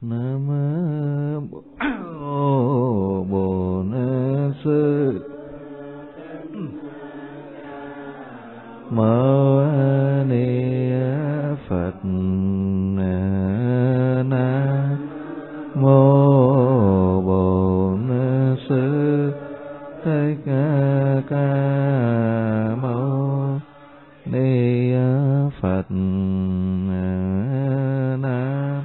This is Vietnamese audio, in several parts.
Nam mô Bổn Sư Mâu Ni Phật. Nam mô Bổn Sư Thích Ca Mâu Ni Phật. Nam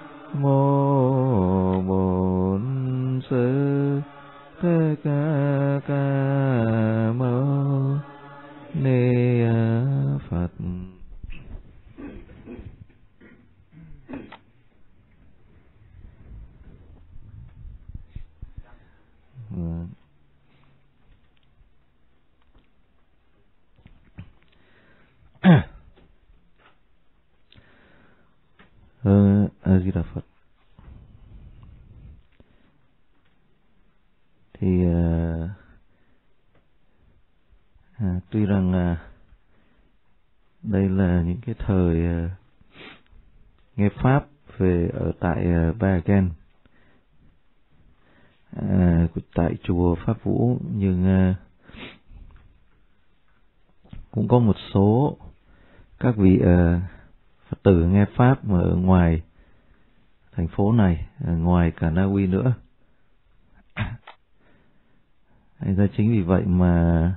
mô Bổn Sư Thích Ca Mâu Ni Phật. A Di Đà Phật. Thì tuy rằng đây là những cái thời nghe pháp về ở tại Bagan, tại chùa Pháp Vũ, nhưng cũng có một số các vị Phật tử nghe pháp mà ở ngoài thành phố này, ngoài cả Na Uy nữa. Thành ra chính vì vậy mà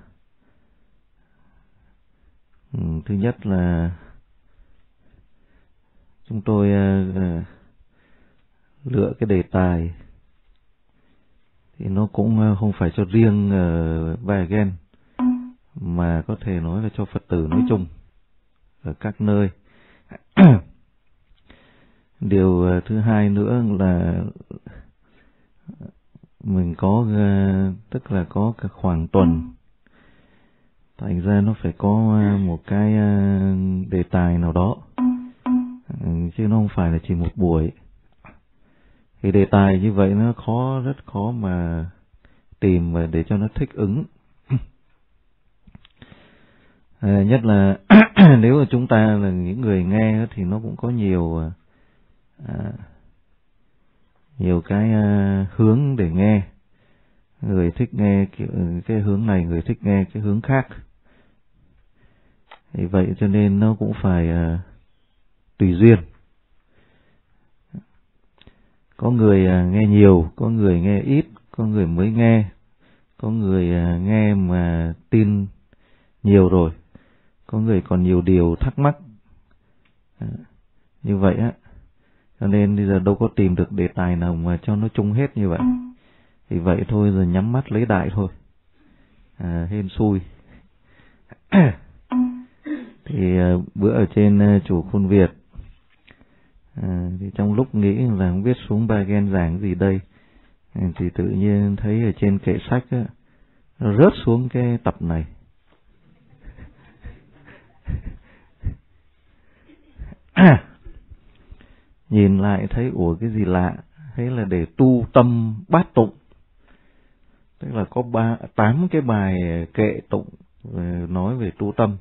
thứ nhất là chúng tôi lựa cái đề tài thì nó cũng không phải cho riêng Bagan, mà có thể nói là cho Phật tử nói chung ở các nơi. Điều thứ hai nữa là mình có tức là có cả khoảng tuần, thành ra nó phải có một cái đề tài nào đó, chứ nó không phải là chỉ một buổi. Thì đề tài như vậy nó rất khó mà tìm và để cho nó thích ứng. Nhất là nếu mà chúng ta là những người nghe thì nó cũng có nhiều cái hướng để nghe. Người thích nghe cái hướng này, người thích nghe cái hướng khác. Thì vậy cho nên nó cũng phải tùy duyên. Có người nghe nhiều, có người nghe ít, có người mới nghe, có người nghe mà tin nhiều rồi, có người còn nhiều điều thắc mắc. Như vậy á, cho nên bây giờ đâu có tìm được đề tài nào mà cho nó chung hết như vậy. Thì vậy thôi, rồi nhắm mắt lấy đại thôi, hên xui. Thì bữa ở trên chùa Khuôn Việt, thì trong lúc nghĩ là không biết xuống Bagan giảng gì đây, thì tự nhiên thấy ở trên kệ sách á, nó rớt xuống cái tập này. Nhìn lại thấy ủa cái gì lạ, thế là để tu tâm bát tụng, tức là có 8 cái bài kệ tụng nói về tu tâm.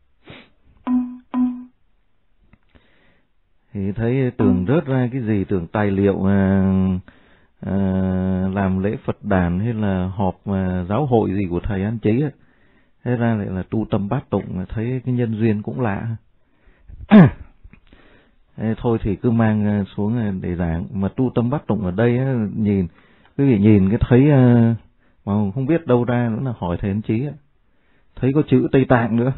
Thì thấy tưởng rớt ra cái gì, tưởng tài liệu làm lễ Phật đàn hay là họp giáo hội gì của thầy An Chí ấy. Thế ra lại là tu tâm bát tụng, thấy cái nhân duyên cũng lạ. Thôi thì cứ mang xuống để giảng. Mà tu tâm bát tụng ở đây á, nhìn quý vị nhìn cái thấy mà không biết đâu ra nữa, là hỏi thầy An Chí á, thấy có chữ Tây Tạng nữa.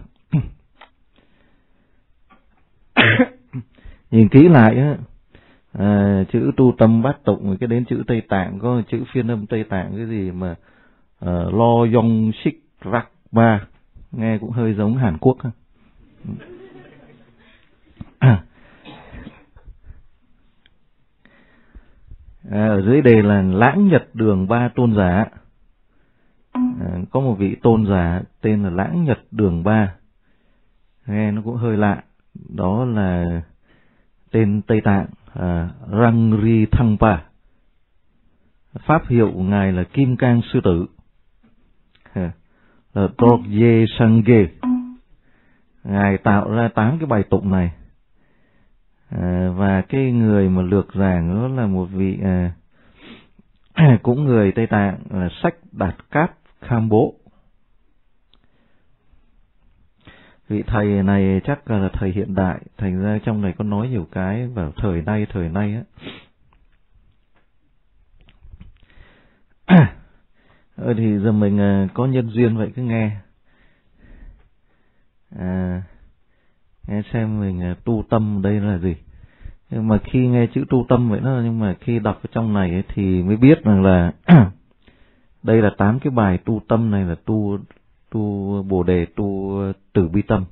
Nhìn kỹ lại á, chữ tu tâm bát tụng, cái đến chữ Tây Tạng có chữ phiên âm Tây Tạng cái gì mà lo yong shik rak ba, nghe cũng hơi giống Hàn Quốc ha. Ở dưới đề là Lãng Nhật Đường Ba Tôn Giả. Có một vị tôn giả tên là Lãng Nhật Đường Ba, nghe nó cũng hơi lạ. Đó là tên Tây Tạng, Rangri Thangpa. Pháp hiệu của ngài là Kim Cang Sư Tử, là Dorje Sangye. Ngài tạo ra 8 cái bài tụng này. Và cái người mà lược giảng đó là một vị cũng người Tây Tạng, là Sách Đạt Cát Kham Bố. Vị thầy này chắc là thầy hiện đại, thành ra trong này có nói nhiều cái vào thời nay á. Thì giờ mình có nhân duyên vậy cứ nghe. Nghe xem mình tu tâm đây là gì. Nhưng mà khi nghe chữ tu tâm vậy đó, nhưng mà khi đọc ở trong này ấy, thì mới biết rằng là đây là 8 cái bài tu tâm này là tu Bồ đề, tu Từ Bi tâm.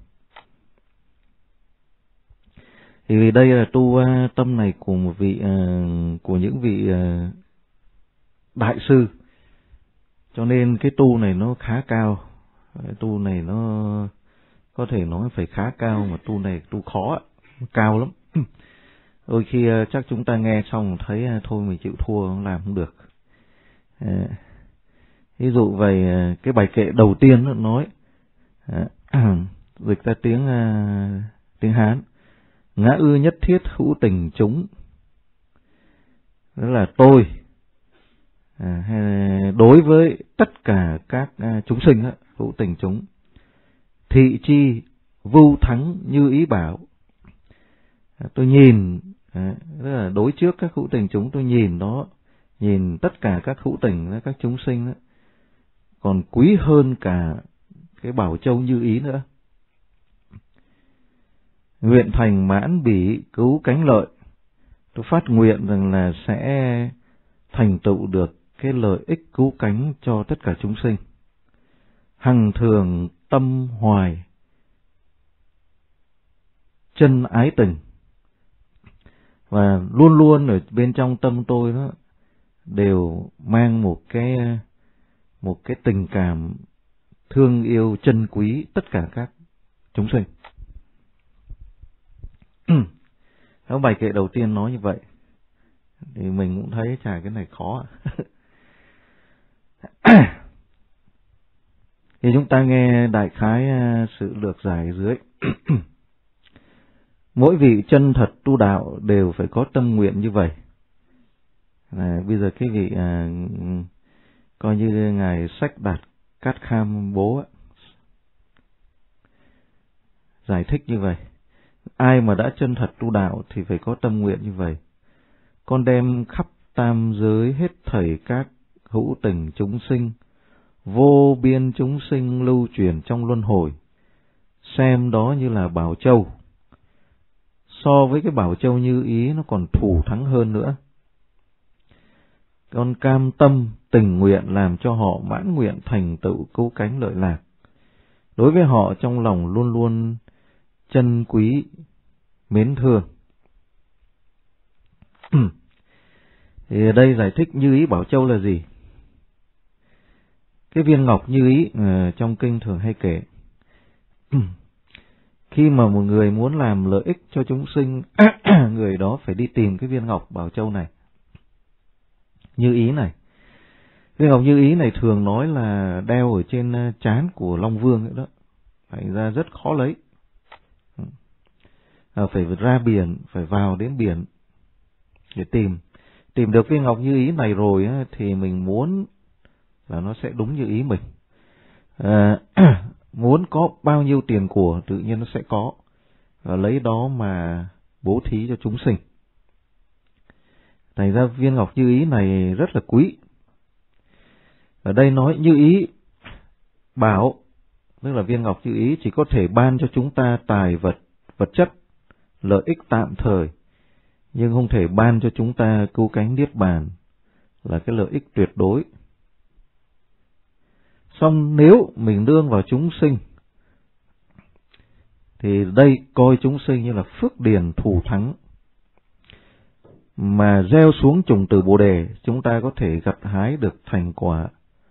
Thì đây là tu tâm này của một vị của những vị đại sư, cho nên cái tu này nó khá cao. Cái tu này nó có thể nói phải khá cao, mà tu này tu khó, cao lắm. Đôi khi chắc chúng ta nghe xong thấy thôi mình chịu thua, không làm không được. Ví dụ về cái bài kệ đầu tiên nó nói, dịch ra tiếng Hán, ngã ư nhất thiết hữu tình chúng, đó là tôi hay đối với tất cả các chúng sinh đó, hữu tình chúng. Thị chi vưu thắng như ý bảo, tôi nhìn, tức là đối trước các hữu tình chúng, tôi nhìn đó, nhìn tất cả các hữu tình, các chúng sinh đó, còn quý hơn cả cái bảo châu như ý nữa. Nguyện thành mãn bỉ cứu cánh lợi, tôi phát nguyện rằng là sẽ thành tựu được cái lợi ích cứu cánh cho tất cả chúng sinh. Hằng thường tâm hoài chân ái tình, và luôn luôn ở bên trong tâm tôi đó đều mang một cái tình cảm thương yêu chân quý tất cả các chúng sinh. Bài kệ đầu tiên nói như vậy thì mình cũng thấy chả cái này khó. Thì chúng ta nghe đại khái sự lược giải dưới. Mỗi vị chân thật tu đạo đều phải có tâm nguyện như vậy. Bây giờ cái vị coi như ngài Sách Đạt Cát Kham Bố giải thích như vậy. Ai mà đã chân thật tu đạo thì phải có tâm nguyện như vậy. Con đem khắp tam giới hết thảy các hữu tình chúng sinh, vô biên chúng sinh lưu truyền trong luân hồi, xem đó như là bảo châu. So với cái bảo châu như ý nó còn thù thắng hơn nữa. Con cam tâm tình nguyện làm cho họ mãn nguyện thành tựu cứu cánh lợi lạc. Đối với họ trong lòng luôn luôn chân quý, mến thương. Thì ở đây giải thích như ý bảo châu là gì? Cái viên ngọc như ý trong kinh thường hay kể. Khi mà một người muốn làm lợi ích cho chúng sinh, người đó phải đi tìm cái viên ngọc bảo châu này, như ý này. Viên ngọc như ý này thường nói là đeo ở trên trán của Long Vương ấy đó, thành ra rất khó lấy. Phải ra biển, phải vào đến biển để tìm được viên ngọc như ý này rồi á, thì mình muốn là nó sẽ đúng như ý mình. Muốn có bao nhiêu tiền của tự nhiên nó sẽ có, và lấy đó mà bố thí cho chúng sinh. Thành ra viên ngọc như ý này rất là quý. Ở đây nói như ý bảo, tức là viên ngọc như ý chỉ có thể ban cho chúng ta tài vật chất, lợi ích tạm thời, nhưng không thể ban cho chúng ta cứu cánh niết bàn, là cái lợi ích tuyệt đối. Xong nếu mình nương vào chúng sinh, thì đây coi chúng sinh như là phước điền thù thắng, mà gieo xuống trùng từ Bồ đề, chúng ta có thể gặt hái được thành quả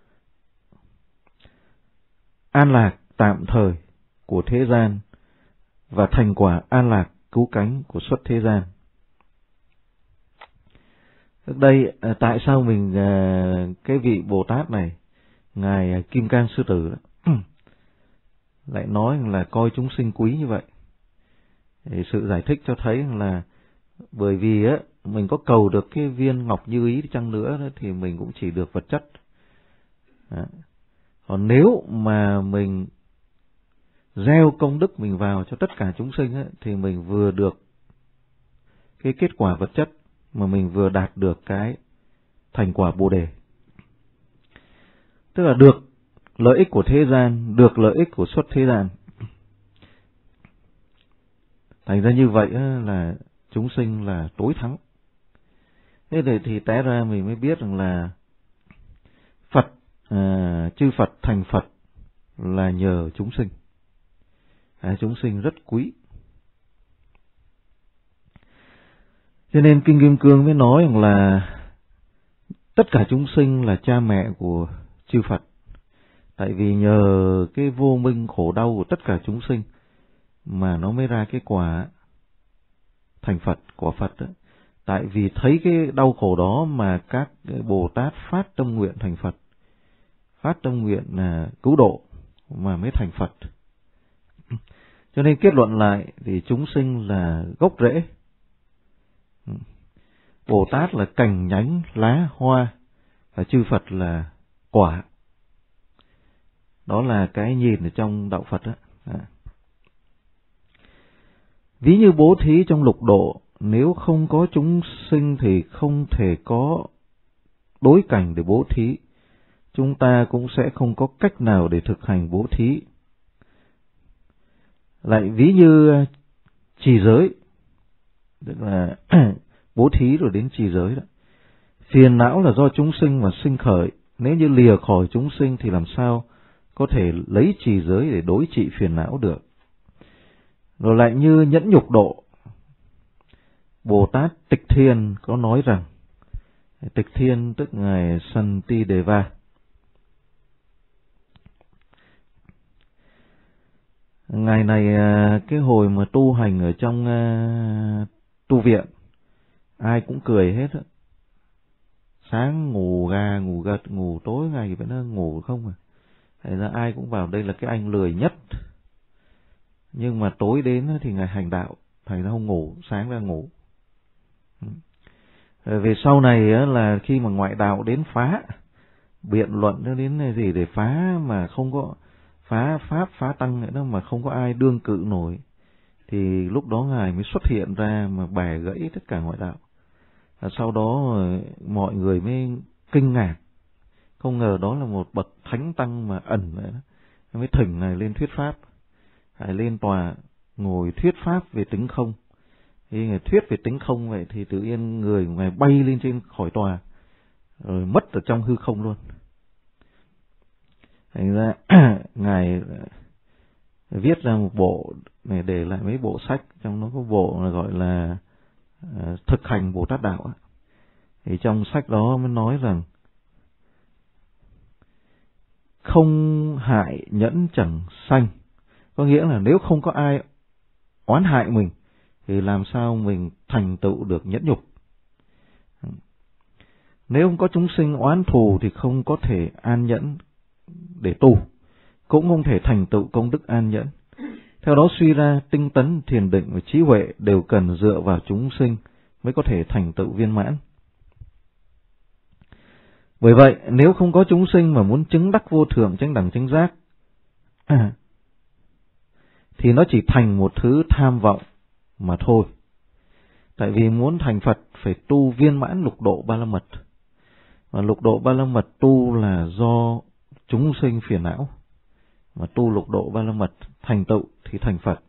an lạc tạm thời của thế gian, và thành quả an lạc cứu cánh của xuất thế gian. Trước đây tại sao mình cái vị Bồ Tát này, ngài Kim Cang Sư Tử lại nói là coi chúng sinh quý như vậy? Thì sự giải thích cho thấy là Bởi vì á, mình có cầu được cái viên ngọc như ý chăng nữa đó, thì mình cũng chỉ được vật chất. Đó. Còn nếu mà mình gieo công đức mình vào cho tất cả chúng sinh á, thì mình vừa được cái kết quả vật chất, mà mình vừa đạt được cái thành quả Bồ Đề. Tức là được lợi ích của thế gian, được lợi ích của xuất thế gian. Thành ra như vậy là chúng sinh là tối thắng. Thế thì té ra mình mới biết rằng là Phật, chư Phật thành Phật là nhờ chúng sinh. Chúng sinh rất quý. Cho nên Kinh Kim Cương mới nói rằng là tất cả chúng sinh là cha mẹ của chư Phật. Tại vì nhờ cái vô minh khổ đau của tất cả chúng sinh mà nó mới ra cái quả thành Phật, của Phật đó. Tại vì thấy cái đau khổ đó mà các Bồ Tát phát tâm nguyện thành Phật, phát tâm nguyện là cứu độ mà mới thành Phật. Cho nên kết luận lại thì chúng sinh là gốc rễ, Bồ Tát là cành nhánh lá hoa, và chư Phật là quả. Đó là cái nhìn ở trong đạo Phật đó. Ví như bố thí trong lục độ, nếu không có chúng sinh thì không thể có đối cảnh để bố thí. Chúng ta cũng sẽ không có cách nào để thực hành bố thí. Lại ví như trì giới, tức là bố thí rồi đến trì giới đó. Phiền não là do chúng sinh mà sinh khởi. Nếu như lìa khỏi chúng sinh thì làm sao có thể lấy trì giới để đối trị phiền não được. Rồi lại như nhẫn nhục độ, Bồ Tát Tịch Thiên có nói rằng, Tịch Thiên tức Ngài Santideva, Ngài này cái hồi mà tu hành ở trong tu viện, ai cũng cười hết á. Sáng ngủ gà, ngủ gật, ngủ tối ngày vẫn ngủ không à. Thế ra ai cũng vào đây là cái anh lười nhất. Nhưng mà tối đến thì Ngài hành đạo, thành ra không ngủ, sáng ra ngủ. Về sau này là khi mà ngoại đạo đến phá, biện luận đến gì để phá mà không có, phá pháp, phá tăng nữa mà không có ai đương cự nổi, thì lúc đó Ngài mới xuất hiện ra mà bẻ gãy tất cả ngoại đạo. Sau đó mọi người mới kinh ngạc, không ngờ đó là một bậc thánh tăng mà ẩn nữa. Mới thỉnh Ngài lên thuyết pháp, Ngài lên tòa ngồi thuyết pháp về tính không. Khi Ngài thuyết về tính không vậy thì tự nhiên người của Ngài bay lên trên khỏi tòa, rồi mất ở trong hư không luôn. Thành ra Ngài viết ra một bộ này, để lại mấy bộ sách, trong nó có bộ là gọi là thực hành Bồ Tát Đạo. Thì trong sách đó mới nói rằng không hại nhẫn chẳng sanh, có nghĩa là nếu không có ai oán hại mình thì làm sao mình thành tựu được nhẫn nhục. Nếu không có chúng sinh oán thù thì không có thể an nhẫn để tu, cũng không thể thành tựu công đức an nhẫn. Theo đó suy ra tinh tấn, thiền định và trí huệ đều cần dựa vào chúng sinh mới có thể thành tựu viên mãn. Bởi vậy, nếu không có chúng sinh mà muốn chứng đắc vô thượng chánh đẳng chánh giác, thì nó chỉ thành một thứ tham vọng mà thôi. Tại vì muốn thành Phật phải tu viên mãn lục độ ba la mật. Và lục độ ba la mật tu là do chúng sinh phiền não. Mà tu lục độ ba la mật thành tựu thì thành Phật.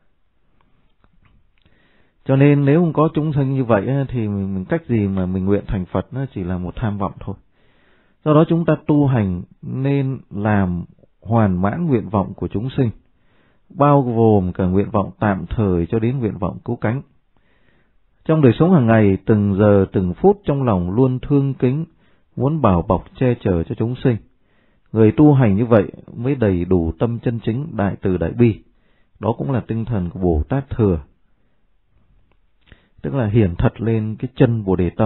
Cho nên nếu không có chúng sinh như vậy thì mình cách gì mà mình nguyện thành Phật, nó chỉ là một tham vọng thôi. Do đó chúng ta tu hành nên làm hoàn mãn nguyện vọng của chúng sinh, bao gồm cả nguyện vọng tạm thời cho đến nguyện vọng cứu cánh. Trong đời sống hàng ngày, từng giờ từng phút trong lòng luôn thương kính, muốn bảo bọc che chở cho chúng sinh. Người tu hành như vậy mới đầy đủ tâm chân chính đại từ đại bi. Đó cũng là tinh thần của Bồ Tát Thừa, tức là hiển thật lên cái chân Bồ Đề tâm.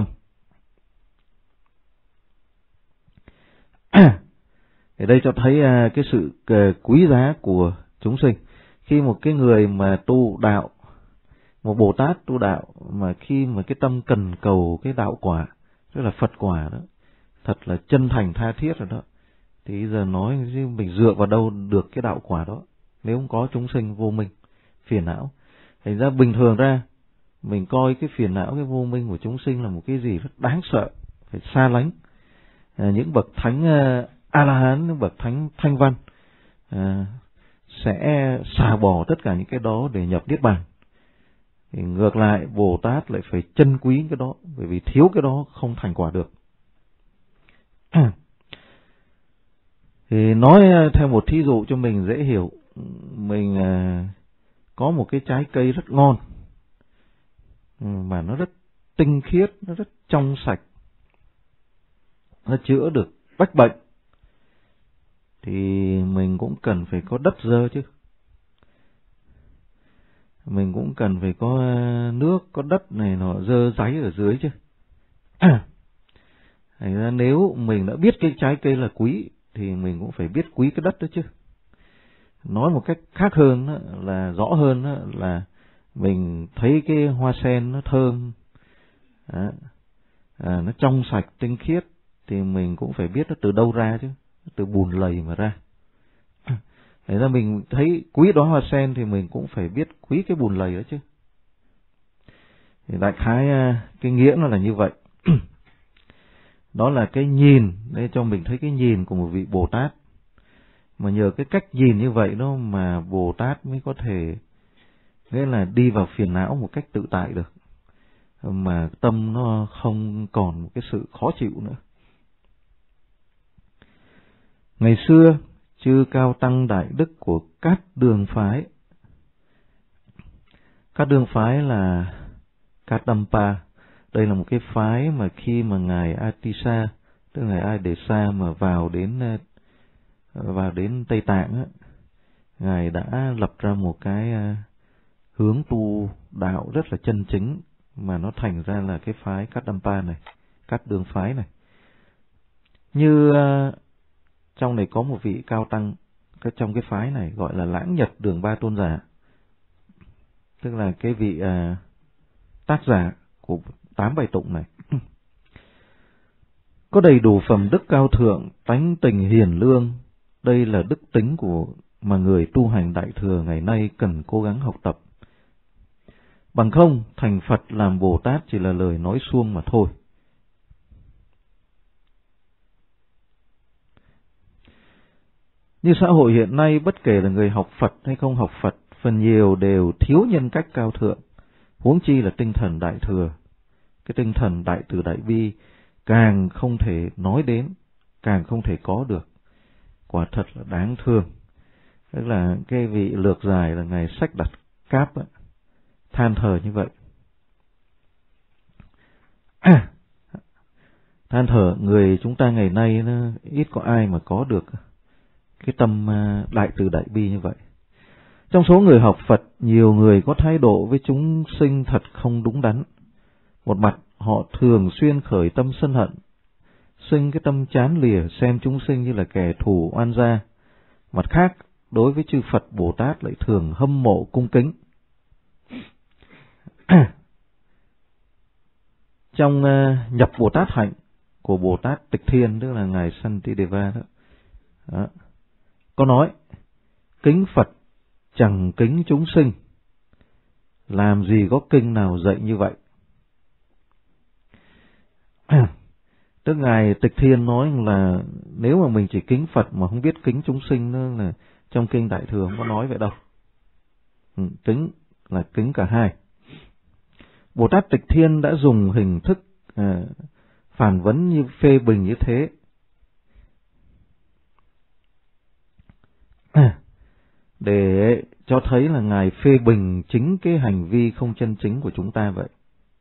Ở đây cho thấy cái sự quý giá của chúng sinh. Khi một cái người mà tu đạo Một Bồ Tát tu đạo mà khi mà cái tâm cần cầu cái đạo quả, tức là Phật quả đó, thật là chân thành tha thiết rồi đó, thì giờ nói mình dựa vào đâu được cái đạo quả đó, nếu không có chúng sinh vô minh, phiền não. Thành ra bình thường ra, mình coi cái phiền não, cái vô minh của chúng sinh là một cái gì rất đáng sợ, phải xa lánh. Những bậc thánh A-la-hán, những bậc thánh thanh văn sẽ xả bỏ tất cả những cái đó để nhập Niết Bàn. Thì ngược lại Bồ Tát lại phải trân quý cái đó, bởi vì thiếu cái đó không thành quả được. Thì nói theo một thí dụ cho mình dễ hiểu, mình có một cái trái cây rất ngon, mà nó rất tinh khiết, nó rất trong sạch, nó chữa được bách bệnh, thì mình cũng cần phải có đất dơ chứ. Mình cũng cần phải có nước, có đất này nọ dơ dáy ở dưới chứ. Thành ra nếu mình đã biết cái trái cây là quý thì mình cũng phải biết quý cái đất đó chứ. Nói một cách khác hơn đó, là rõ hơn đó, là mình thấy cái hoa sen nó thơm, nó trong sạch tinh khiết, thì mình cũng phải biết nó từ đâu ra chứ, từ bùn lầy mà ra. Thế ra mình thấy quý đóa hoa sen thì mình cũng phải biết quý cái bùn lầy đó chứ. Thì đại khái cái nghĩa nó là như vậy. Đó là cái nhìn, để cho mình thấy cái nhìn của một vị Bồ Tát. Mà nhờ cái cách nhìn như vậy đó mà Bồ Tát mới có thể, nghĩa là đi vào phiền não một cách tự tại được, mà tâm nó không còn một cái sự khó chịu nữa. Ngày xưa, chư cao tăng đại đức của các đường phái. Các đường phái là Kadampa. Đây là một cái phái mà khi mà ngài Atisa, tức là ngài Adesa mà vào đến Tây Tạng á, ngài đã lập ra một cái hướng tu đạo rất là chân chính, mà nó thành ra là cái phái Kadampa này, các đường phái này. Như trong này có một vị cao tăng trong cái phái này gọi là Lãng Nhật Đường Ba Tôn Giả, tức là cái vị tác giả của 8 bài tụng này. Có đầy đủ phẩm đức cao thượng, tánh tình hiền lương. Đây là đức tính mà người tu hành Đại Thừa ngày nay cần cố gắng học tập. Bằng không, thành Phật làm Bồ Tát chỉ là lời nói suông mà thôi. Như xã hội hiện nay, bất kể là người học Phật hay không học Phật, phần nhiều đều thiếu nhân cách cao thượng, huống chi là tinh thần Đại Thừa. Cái tinh thần Đại Từ Đại Bi càng không thể nói đến, càng không thể có được. Quả thật là đáng thương. Tức là cái vị lược giải là ngài Sách Đặt Cáp ấy, than thở như vậy. Than thở người chúng ta ngày nay nó ít có ai mà có được cái tâm Đại Từ Đại Bi như vậy. Trong số người học Phật, nhiều người có thái độ với chúng sinh thật không đúng đắn. Một mặt, họ thường xuyên khởi tâm sân hận, sinh cái tâm chán lìa, xem chúng sinh như là kẻ thù oan gia. Mặt khác, đối với chư Phật Bồ Tát lại thường hâm mộ cung kính. Trong nhập Bồ Tát hạnh của Bồ Tát Tịch Thiên, tức là ngài Santideva đó, có nói: kính Phật chẳng kính chúng sinh, làm gì có kinh nào dạy như vậy. Tức ngài Tịch Thiên nói là nếu mà mình chỉ kính Phật mà không biết kính chúng sinh nữa, là trong kinh Đại Thừa không có nói vậy đâu. Kính là kính cả hai. Bồ Tát Tịch Thiên đã dùng hình thức phản vấn như phê bình như thế, để cho thấy là ngài phê bình chính cái hành vi không chân chính của chúng ta vậy.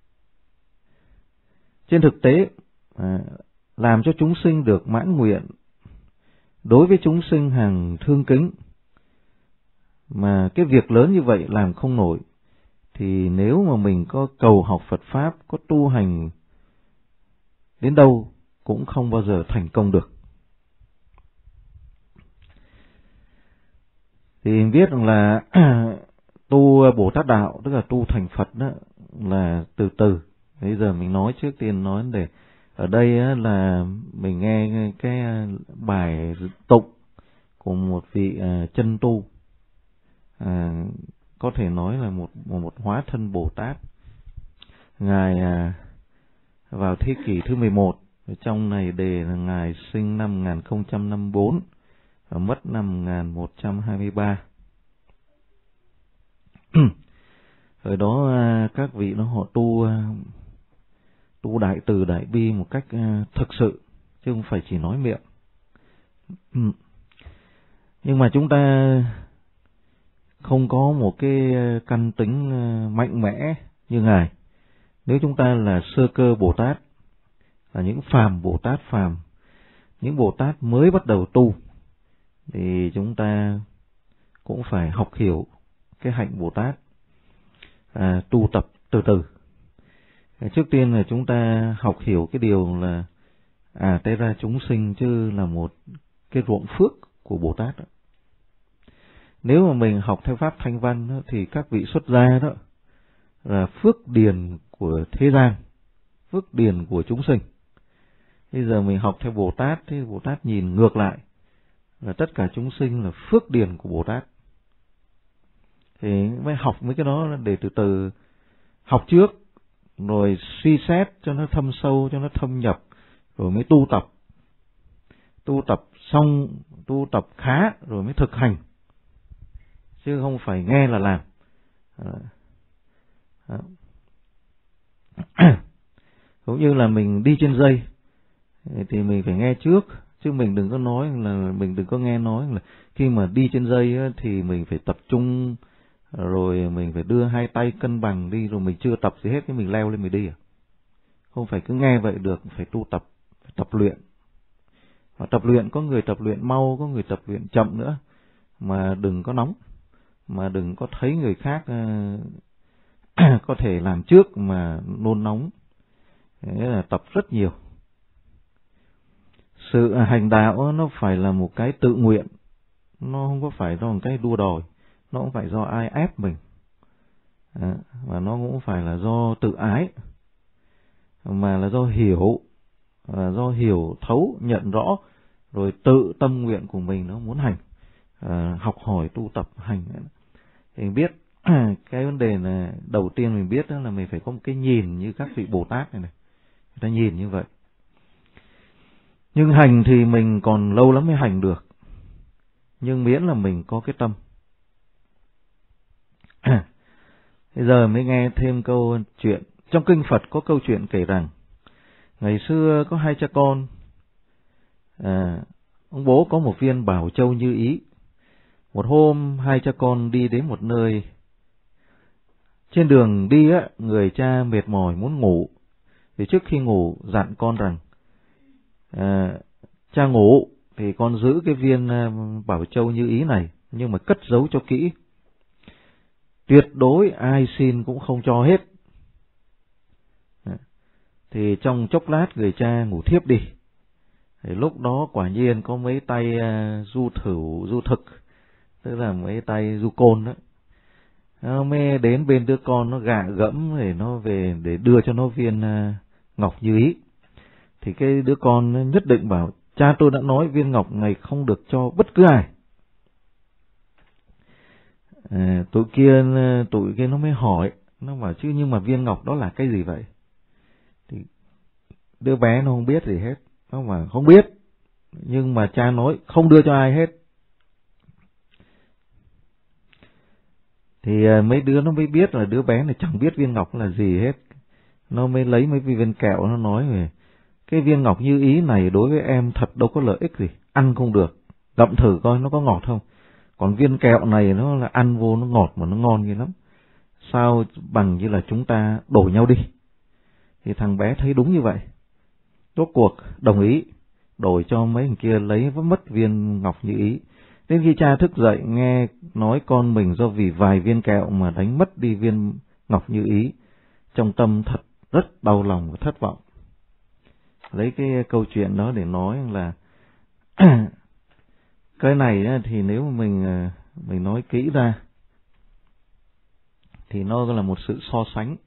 Trên thực tế, làm cho chúng sinh được mãn nguyện, đối với chúng sinh hàng thương kính, mà cái việc lớn như vậy làm không nổi, thì nếu mà mình có cầu học Phật Pháp, có tu hành đến đâu cũng không bao giờ thành công được. Thì biết rằng là Tu Bồ Tát đạo tức là tu thành Phật đó là từ từ. Bây giờ mình nói trước tiên nói để ở đây á, là mình nghe cái bài tụng của một vị chân tu, có thể nói là một hóa thân Bồ Tát. Ngài vào thế kỷ thứ 11, trong này đề là Ngài sinh năm 1054 và mất năm 1123. Ở đó các vị họ tu đại từ đại bi một cách thực sự, chứ không phải chỉ nói miệng. Nhưng mà chúng ta không có một cái căn tính mạnh mẽ như Ngài. Nếu chúng ta là sơ cơ Bồ Tát, là những phàm Bồ Tát phàm, những Bồ Tát mới bắt đầu tu, thì chúng ta cũng phải học hiểu cái hạnh Bồ Tát, tu tập từ từ. Trước tiên là chúng ta học hiểu cái điều là té ra chúng sinh chứ là một cái ruộng phước của Bồ Tát đó. Nếu mà mình học theo pháp Thanh Văn đó, thì các vị xuất gia đó là phước điền của thế gian, phước điền của chúng sinh. Bây giờ mình học theo Bồ Tát thì Bồ Tát nhìn ngược lại là tất cả chúng sinh là phước điền của Bồ Tát. Thì mới học mấy cái đó để từ từ học trước, rồi suy xét cho nó thâm sâu, cho nó thâm nhập, rồi mới tu tập. Tu tập xong, tu tập khá rồi mới thực hành, chứ không phải nghe là làm. Cũng như là mình đi trên dây thì mình phải nghe trước, chứ mình đừng có nói là mình đừng có nghe nói là khi mà đi trên dây thì mình phải tập trung, rồi mình phải đưa hai tay cân bằng đi, rồi mình chưa tập gì hết cái mình leo lên mình đi Không phải cứ nghe vậy được, phải tu tập, phải tập luyện. Và tập luyện có người tập luyện mau, có người tập luyện chậm nữa, mà đừng có nóng, mà đừng có thấy người khác có thể làm trước mà nôn nóng. Nghĩa là tập rất nhiều. Sự hành đạo nó phải là một cái tự nguyện, nó không có phải do một cái đua đòi, nó không phải do ai ép mình, và nó cũng phải là do tự ái, mà là do hiểu, do hiểu thấu, nhận rõ, rồi tự tâm nguyện của mình nó muốn hành, học hỏi tu tập hành. Thì biết cái vấn đề là đầu tiên mình biết đó là mình phải có một cái nhìn như các vị Bồ Tát này, người ta nhìn như vậy. Nhưng hành thì mình còn lâu lắm mới hành được, nhưng miễn là mình có cái tâm. Bây giờ mới nghe thêm câu chuyện. Trong kinh Phật có câu chuyện kể rằng ngày xưa có hai cha con, ông bố có một viên bảo châu như ý. Một hôm hai cha con đi đến một nơi. Trên đường đi người cha mệt mỏi muốn ngủ, thì trước khi ngủ dặn con rằng cha ngủ thì con giữ cái viên bảo châu như ý này, nhưng mà cất giấu cho kỹ, tuyệt đối ai xin cũng không cho hết. Thì trong chốc lát người cha ngủ thiếp đi. Thì lúc đó quả nhiên có mấy tay du thực, tức là mấy tay du côn đó, nó mới đến bên đứa con, nó gạ gẫm để nó về để đưa cho nó viên ngọc như ý. Thì cái đứa con nhất định bảo cha tôi đã nói viên ngọc này không được cho bất cứ ai. Tụi kia nó mới hỏi, nó bảo chứ nhưng mà viên ngọc đó là cái gì vậy? Thì đứa bé nó không biết gì hết, nó bảo không biết, nhưng mà cha nói không đưa cho ai hết. Thì mấy đứa nó mới biết là đứa bé này chẳng biết viên ngọc là gì hết. Nó mới lấy mấy viên kẹo, nó nói về cái viên ngọc như ý này đối với em thật đâu có lợi ích gì, ăn không được, gặm thử coi nó có ngọt không. Còn viên kẹo này nó là ăn vô nó ngọt mà nó ngon ghê lắm. Sao bằng như là chúng ta đổi nhau đi. Thì thằng bé thấy đúng như vậy, rốt cuộc đồng ý đổi cho mấy thằng kia lấy mất viên ngọc như ý. Đến khi cha thức dậy nghe nói con mình do vì vài viên kẹo mà đánh mất đi viên ngọc như ý, trong tâm thật rất đau lòng và thất vọng. Lấy cái câu chuyện đó để nói là cái này thì nếu mà mình nói kỹ ra thì nó là một sự so sánh.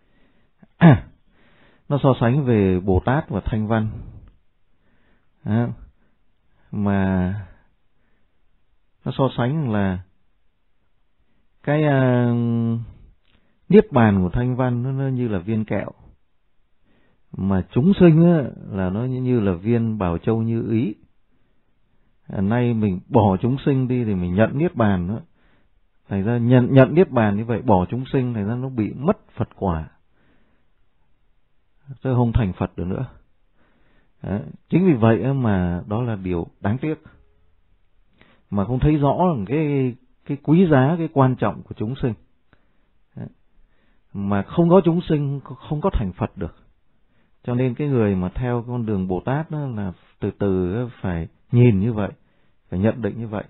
Nó so sánh về Bồ Tát và Thanh Văn. Mà nó so sánh là cái niết bàn của Thanh Văn nó như là viên kẹo, mà chúng sinh là nó như là viên bảo châu như ý. Nay mình bỏ chúng sinh đi thì mình nhận niết bàn nữa. Thành ra nhận niết bàn như vậy, bỏ chúng sinh, thành ra nó bị mất Phật quả, chứ không thành Phật được nữa. Đấy. Chính vì vậy mà đó là điều đáng tiếc, mà không thấy rõ cái quý giá, cái quan trọng của chúng sinh. Đấy. Mà không có chúng sinh không có thành Phật được. Cho nên cái người mà theo con đường Bồ Tát đó là từ từ phải nhìn như vậy, phải nhận định như vậy.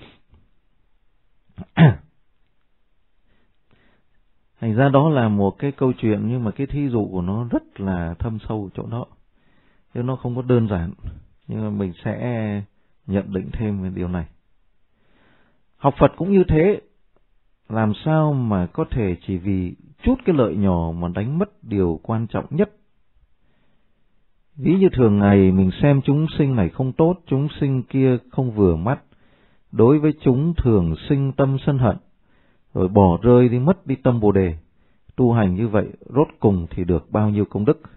Thành ra đó là một cái câu chuyện, nhưng mà cái thí dụ của nó rất là thâm sâu chỗ đó, chứ nó không có đơn giản. Nhưng mà mình sẽ nhận định thêm về điều này. Học Phật cũng như thế, làm sao mà có thể chỉ vì chút cái lợi nhỏ mà đánh mất điều quan trọng nhất. Ví như thường ngày mình xem chúng sinh này không tốt, chúng sinh kia không vừa mắt, đối với chúng thường sinh tâm sân hận, rồi bỏ rơi đi, mất đi tâm Bồ Đề. Tu hành như vậy rốt cùng thì được bao nhiêu công đức.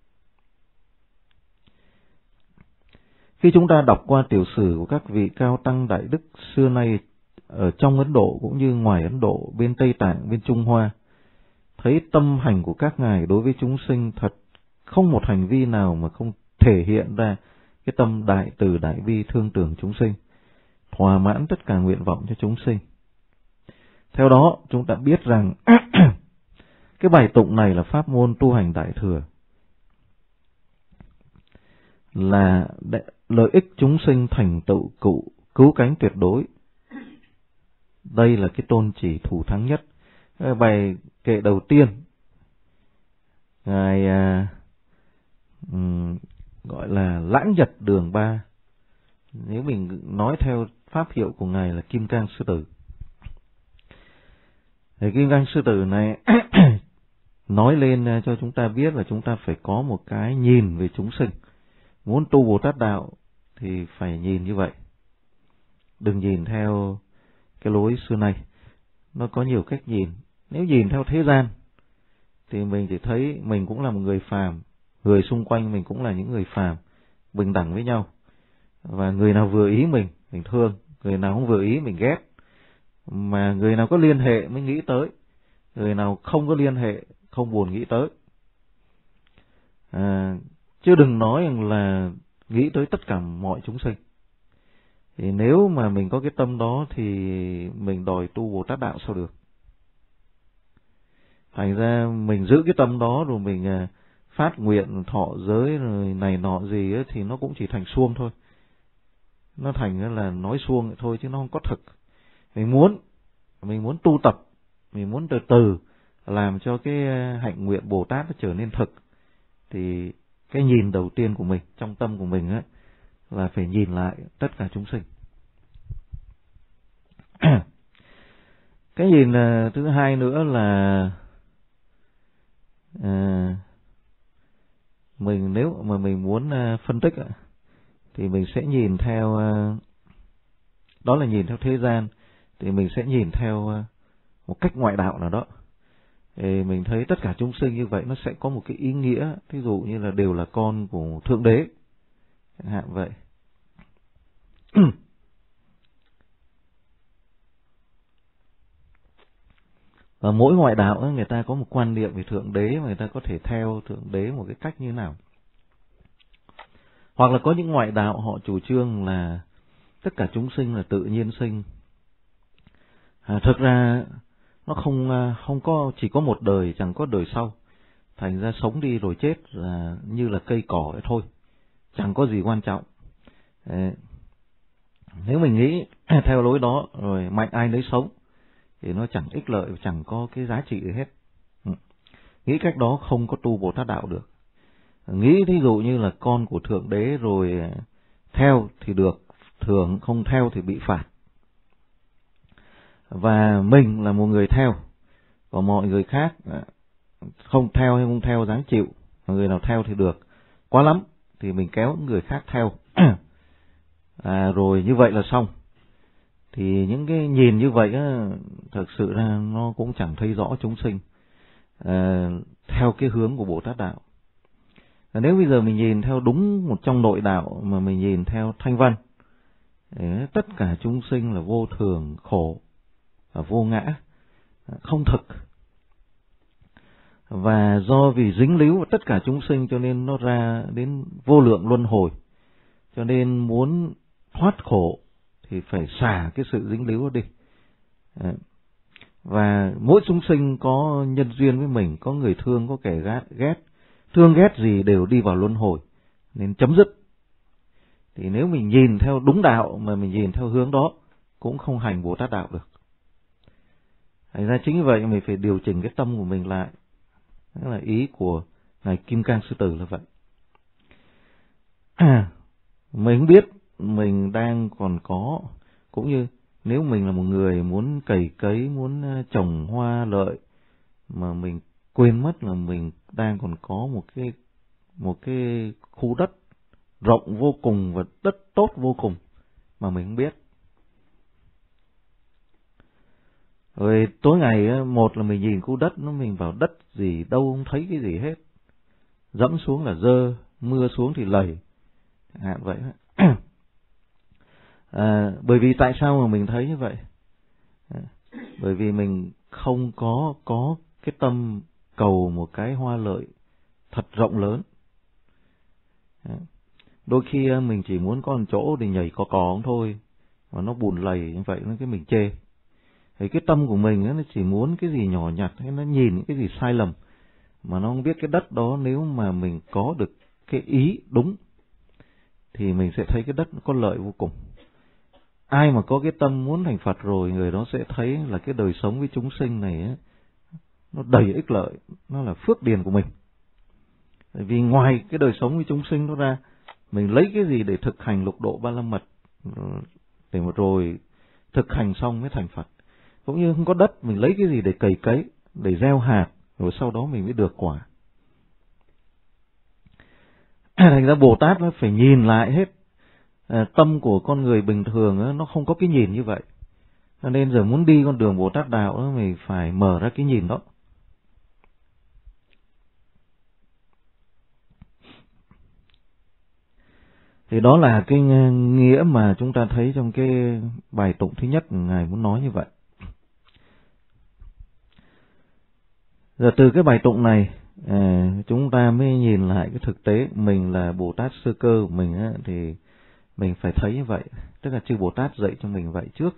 Khi chúng ta đọc qua tiểu sử của các vị cao tăng đại đức xưa nay ở trong Ấn Độ cũng như ngoài Ấn Độ, bên Tây Tạng, bên Trung Hoa, thấy tâm hành của các ngài đối với chúng sinh thật không một hành vi nào mà không thể hiện ra cái tâm đại từ đại bi thương tưởng chúng sinh, thỏa mãn tất cả nguyện vọng cho chúng sinh. Theo đó, chúng ta biết rằng cái bài tụng này là pháp môn tu hành đại thừa, là lợi ích chúng sinh thành tựu cứu cánh tuyệt đối. Đây là cái tôn chỉ thủ thắng nhất. Bài kệ đầu tiên, ngài gọi là lãng nhật đường ba. Nếu mình nói theo pháp hiệu của ngài là Kim Cang Sư Tử. Thì Kim Cang Sư Tử này nói lên cho chúng ta biết là chúng ta phải có một cái nhìn về chúng sinh. Muốn tu Bồ Tát đạo thì phải nhìn như vậy. Đừng nhìn theo cái lối xưa nay. Nó có nhiều cách nhìn. Nếu nhìn theo thế gian thì mình chỉ thấy mình cũng là một người phàm, người xung quanh mình cũng là những người phàm, bình đẳng với nhau. Và người nào vừa ý mình thương, người nào không vừa ý mình ghét. Mà người nào có liên hệ mới nghĩ tới, người nào không có liên hệ không buồn nghĩ tới. Chứ đừng nói là nghĩ tới tất cả mọi chúng sinh. Thì nếu mà mình có cái tâm đó thì mình đòi tu Bồ Tát đạo sao được. Thành ra mình giữ cái tâm đó rồi mình phát nguyện thọ giới rồi này nọ gì ấy, thì nó cũng chỉ thành suông thôi. Nó thành là nói suông vậy thôi chứ nó không có thực. Mình muốn tu tập, mình muốn từ từ làm cho cái hạnh nguyện Bồ Tát nó trở nên thực. Thì cái nhìn đầu tiên của mình, trong tâm của mình ấy, là phải nhìn lại tất cả chúng sinh. Cái nhìn thứ hai nữa là nếu mà mình muốn phân tích thì mình sẽ nhìn theo, đó là nhìn theo thế gian, thì mình sẽ nhìn theo một cách ngoại đạo nào đó. Thì mình thấy tất cả chúng sinh như vậy nó sẽ có một cái ý nghĩa, thí dụ như là đều là con của Thượng Đế, chẳng hạn vậy. Và mỗi ngoại đạo ấy, người ta có một quan niệm về Thượng Đế, mà người ta có thể theo Thượng Đế một cái cách như thế nào. Hoặc là có những ngoại đạo họ chủ trương là tất cả chúng sinh là tự nhiên sinh. Thực ra nó không có, chỉ có một đời, chẳng có đời sau. Thành ra sống đi rồi chết là như là cây cỏ ấy thôi, chẳng có gì quan trọng. Nếu mình nghĩ theo lối đó rồi mạnh ai nấy sống thì nó chẳng ích lợi, chẳng có cái giá trị gì hết. Nghĩ cách đó không có tu Bồ Tát đạo được. Nghĩ thí dụ như là con của Thượng Đế rồi theo thì được, thường không theo thì bị phạt. Và mình là một người theo, và mọi người khác không theo hay không theo dáng chịu, mà người nào theo thì được, quá lắm thì mình kéo người khác theo. Rồi như vậy là xong. Thì những cái nhìn như vậy á, thực sự là nó cũng chẳng thấy rõ chúng sinh theo cái hướng của Bồ Tát Đạo. Nếu bây giờ mình nhìn theo đúng một trong nội đạo, mà mình nhìn theo thanh văn, tất cả chúng sinh là vô thường, khổ và vô ngã, không thực. Và do vì dính líu vào tất cả chúng sinh cho nên nó ra đến vô lượng luân hồi. Cho nên muốn thoát khổ thì phải xả cái sự dính líu đó đi. Và mỗi chúng sinh có nhân duyên với mình, có người thương, có kẻ ghét. Thương ghét gì đều đi vào luân hồi, nên chấm dứt. Thì nếu mình nhìn theo đúng đạo mà mình nhìn theo hướng đó, cũng không hành Bồ Tát Đạo được. Thành ra chính vì vậy mình phải điều chỉnh cái tâm của mình lại. Đó là ý của Ngài Kim Cang Sư Tử là vậy. Mình biết mình đang còn có, cũng như nếu mình là một người muốn cày cấy, muốn trồng hoa lợi, mà mình quên mất là mình đang còn có một cái khu đất rộng vô cùng và đất tốt vô cùng mà mình không biết. Rồi tối ngày một là mình nhìn khu đất, mình vào đất gì đâu không thấy cái gì hết, dẫm xuống là dơ, mưa xuống thì lầy, vậy. Bởi vì tại sao mà mình thấy như vậy? Bởi vì mình không có cái tâm cầu một cái hoa lợi thật rộng lớn. Đôi khi mình chỉ muốn có một chỗ để nhảy cò thôi, mà nó bùn lầy như vậy nó cái mình chê. Thì cái tâm của mình nó chỉ muốn cái gì nhỏ nhặt, hay nó nhìn cái gì sai lầm, mà nó không biết cái đất đó nếu mà mình có được cái ý đúng thì mình sẽ thấy cái đất nó có lợi vô cùng. Ai mà có cái tâm muốn thành Phật rồi, người đó sẽ thấy là cái đời sống với chúng sinh này nó đầy ích lợi, nó là phước điền của mình. Vì ngoài cái đời sống với chúng sinh đó ra, mình lấy cái gì để thực hành lục độ ba la mật, để mà rồi thực hành xong mới thành Phật. Cũng như không có đất, mình lấy cái gì để cày cấy, để gieo hạt, rồi sau đó mình mới được quả. Thành ra Bồ Tát nó phải nhìn lại hết. Tâm của con người bình thường nó không có cái nhìn như vậy. Cho nên giờ muốn đi con đường Bồ Tát Đạo đó, mình phải mở ra cái nhìn đó. Thì đó là cái nghĩa mà chúng ta thấy trong cái bài tụng thứ nhất Ngài muốn nói như vậy. Giờ từ cái bài tụng này chúng ta mới nhìn lại cái thực tế mình là Bồ Tát sơ cơ của mình thì mình phải thấy như vậy. Tức là chư Bồ Tát dạy cho mình vậy trước.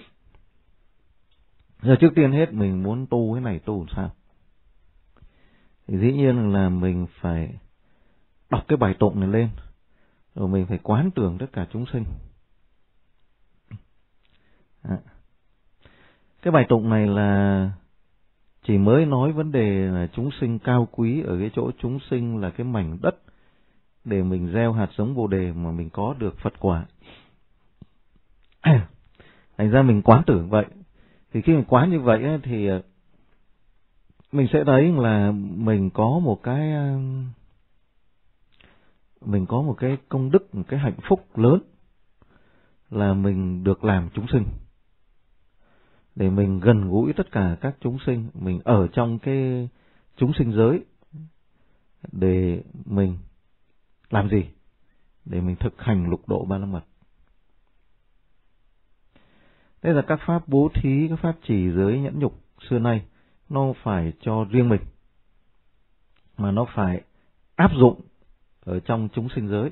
Giờ trước tiên hết mình muốn tu cái này tu làm sao? Thì dĩ nhiên là mình phải đọc cái bài tụng này lên, rồi mình phải quán tưởng tất cả chúng sinh. Cái bài tụng này là chỉ mới nói vấn đề là chúng sinh cao quý ở cái chỗ chúng sinh là cái mảnh đất để mình gieo hạt giống Bồ Đề mà mình có được Phật quả. Thành ra mình quán tưởng vậy. Thì khi mình quán như vậy thì mình sẽ thấy là mình có một cái công đức, một cái hạnh phúc lớn là mình được làm chúng sinh. Để mình gần gũi tất cả các chúng sinh, mình ở trong cái chúng sinh giới để mình làm gì? Để mình thực hành lục độ ba la mật. Đây là các pháp bố thí, các pháp trì giới nhẫn nhục xưa nay, nó phải cho riêng mình, mà nó phải áp dụng ở trong chúng sinh giới.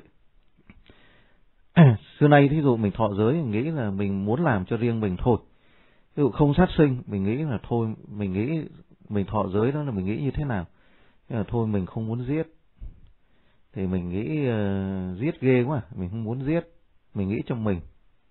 Xưa nay thí dụ mình thọ giới, mình nghĩ là mình muốn làm cho riêng mình thôi. Ví dụ không sát sinh, mình nghĩ là thôi, mình nghĩ mình thọ giới đó là mình nghĩ như thế nào. Thế là thôi mình không muốn giết. Thì mình nghĩ giết ghê quá, mình không muốn giết, mình nghĩ trong mình.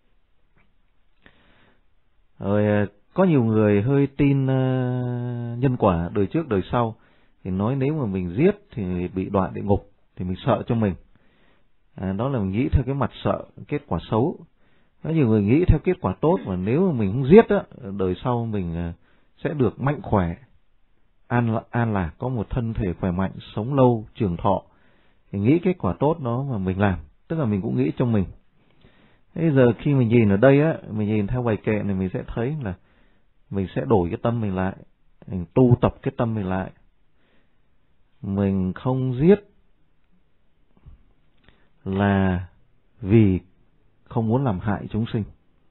Rồi có nhiều người hơi tin nhân quả đời trước đời sau, thì nói nếu mà mình giết thì bị đọa địa ngục, thì mình sợ cho mình. Đó là mình nghĩ theo cái mặt sợ, kết quả xấu. Có nhiều người nghĩ theo kết quả tốt, mà nếu mà mình không giết á, đời sau mình sẽ được mạnh khỏe, an lạc, có một thân thể khỏe mạnh, sống lâu, trường thọ, thì nghĩ kết quả tốt đó mà mình làm, tức là mình cũng nghĩ trong mình. Bây giờ khi mình nhìn ở đây á, mình nhìn theo bài kệ này, mình sẽ thấy là mình sẽ đổi cái tâm mình lại, mình tu tập cái tâm mình lại. Mình không giết là vì không muốn làm hại chúng sinh.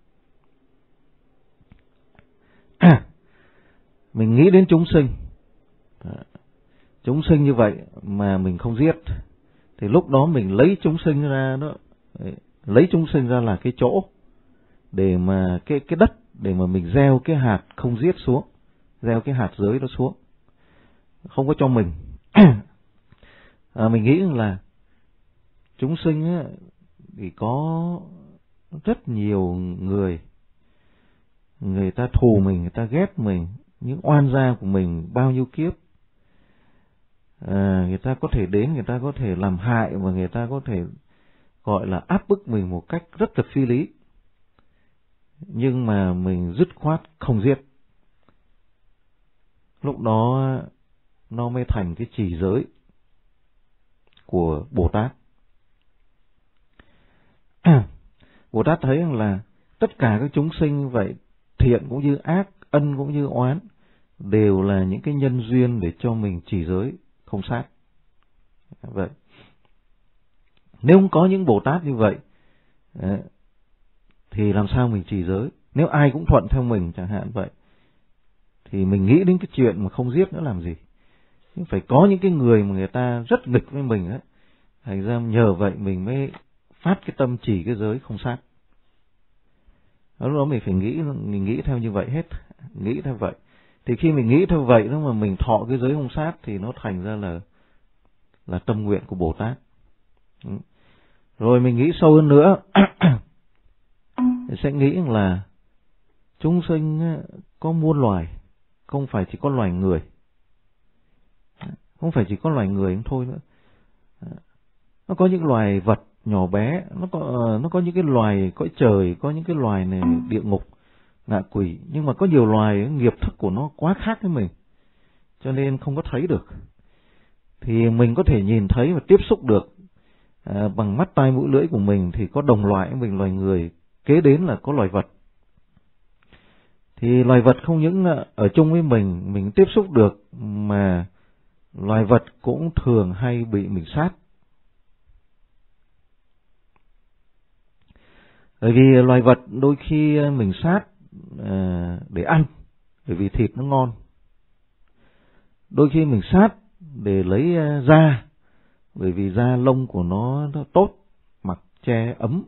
Mình nghĩ đến chúng sinh, chúng sinh như vậy mà mình không giết, thì lúc đó mình lấy chúng sinh ra đó, lấy chúng sinh ra là cái chỗ để mà cái đất để mà mình gieo cái hạt không giết xuống, gieo cái hạt giới đó xuống, không có cho mình. Mình nghĩ là chúng sinh á, thì có rất nhiều người ta thù mình, người ta ghét mình, những oan gia của mình bao nhiêu kiếp. Người ta có thể đến, người ta có thể làm hại, và người ta có thể gọi là áp bức mình một cách rất là phi lý. Nhưng mà mình dứt khoát không giết. Lúc đó nó mới thành cái trì giới của Bồ Tát. Bồ Tát thấy rằng là tất cả các chúng sinh như vậy, thiện cũng như ác, ân cũng như oán, đều là những cái nhân duyên để cho mình trì giới không sát. Vậy nếu không có những Bồ Tát như vậy thì làm sao mình trì giới? Nếu ai cũng thuận theo mình chẳng hạn vậy, thì mình nghĩ đến cái chuyện mà không giết nữa làm gì? Nhưng phải có những cái người mà người ta rất nghịch với mình ấy, thành ra nhờ vậy mình mới phát cái tâm trì cái giới không sát. Lúc đó mình phải nghĩ theo như vậy hết, nghĩ theo vậy. Thì khi mình nghĩ theo vậy đó mà mình thọ cái giới không sát thì nó thành ra là tâm nguyện của Bồ Tát. Rồi mình nghĩ sâu hơn nữa, sẽ nghĩ là chúng sinh có muôn loài, không phải chỉ có loài người. Không phải chỉ có loài người thôi nữa. Nó có những loài vật nhỏ bé, nó có những cái loài cõi trời, có những cái loài này địa ngục, ngạ quỷ, nhưng mà có nhiều loài nghiệp thức của nó quá khác với mình, cho nên không có thấy được. Thì mình có thể nhìn thấy và tiếp xúc được bằng mắt tai mũi lưỡi của mình, thì có đồng loại với mình loài người, kế đến là có loài vật. Thì loài vật không những ở chung với mình tiếp xúc được, mà loài vật cũng thường hay bị mình sát. Bởi vì loài vật đôi khi mình sát để ăn, bởi vì thịt nó ngon. Đôi khi mình sát để lấy da, bởi vì da lông của nó tốt, mặc che ấm.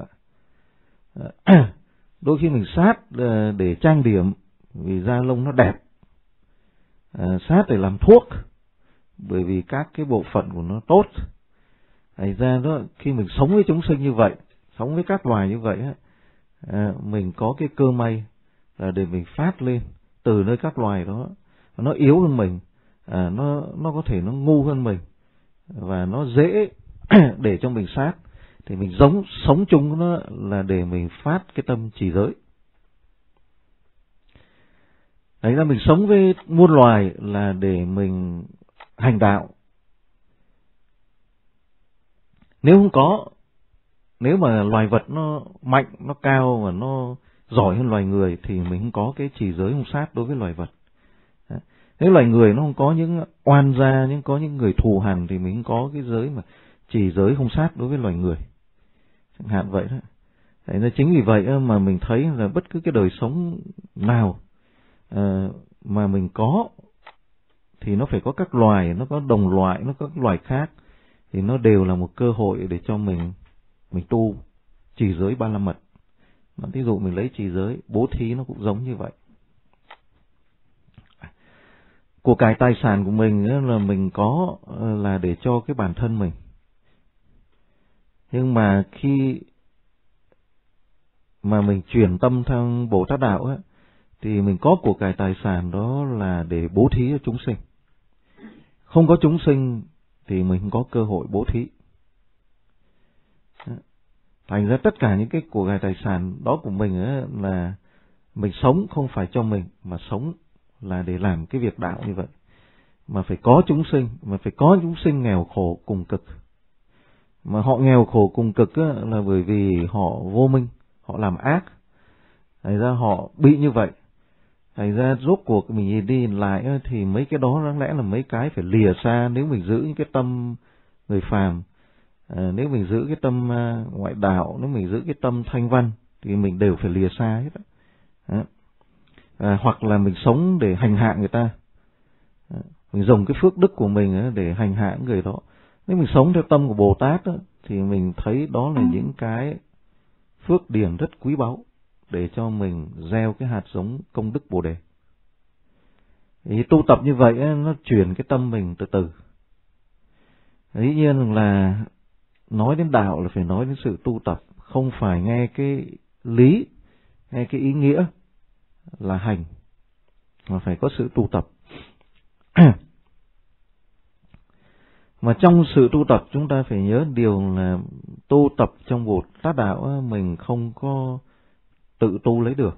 Đôi khi mình sát để trang điểm, vì da lông nó đẹp. Sát để làm thuốc, bởi vì các cái bộ phận của nó tốt. Thành ra đó, khi mình sống với chúng sinh như vậy, sống với các loài như vậy, mình có cái cơ may là để mình phát lên từ nơi các loài đó. Nó yếu hơn mình, nó có thể nó ngu hơn mình, và nó dễ để cho mình sát. Thì mình sống chung với nó là để mình phát cái tâm trì giới. Đấy là mình sống với muôn loài là để mình hành đạo. Nếu không có, nếu mà loài vật nó mạnh, nó cao và nó giỏi hơn loài người, thì mình không có cái trì giới không sát đối với loài vật. Nếu loài người nó không có những oan gia, nhưng có những người thù hằn, thì mình không có cái giới mà trì giới không sát đối với loài người, chẳng hạn vậy đó. Đấy là chính vì vậy mà mình thấy là bất cứ cái đời sống nào mà mình có, thì nó phải có các loài, nó có đồng loại, nó có các loài khác, thì nó đều là một cơ hội để cho mình tu trì giới ba la mật. Ví dụ mình lấy trì giới bố thí, nó cũng giống như vậy. Của cải tài sản của mình là mình có là để cho cái bản thân mình. Nhưng mà khi mà mình chuyển tâm theo Bồ Tát đạo ấy, thì mình có của cải tài sản đó là để bố thí cho chúng sinh. Không có chúng sinh thì mình không có cơ hội bố thí. Thành ra tất cả những cái của cải tài sản đó của mình ấy, là mình sống không phải cho mình, mà sống là để làm cái việc đạo như vậy. mà phải có chúng sinh, mà phải có chúng sinh nghèo khổ cùng cực. Mà họ nghèo khổ cùng cực là bởi vì họ vô minh, họ làm ác, thành ra họ bị như vậy. Thành ra rốt cuộc mình nhìn đi nhìn lại thì mấy cái đó đáng lẽ là mấy cái phải lìa xa. Nếu mình giữ những cái tâm người phàm, nếu mình giữ cái tâm ngoại đạo, nếu mình giữ cái tâm thanh văn thì mình đều phải lìa xa hết đó. Hoặc là mình sống để hành hạ người ta, mình dùng cái phước đức của mình để hành hạ người đó. Nếu mình sống theo tâm của Bồ Tát thì mình thấy đó là những cái phước điển rất quý báu để cho mình gieo cái hạt giống công đức Bồ Đề. Thì tu tập như vậy nó chuyển cái tâm mình từ từ. Dĩ nhiên là nói đến đạo là phải nói đến sự tu tập, không phải nghe cái lý, nghe cái ý nghĩa là hành, mà phải có sự tu tập. Mà trong sự tu tập chúng ta phải nhớ điều là tu tập trong Bồ Tát đạo mình không có tự tu lấy được.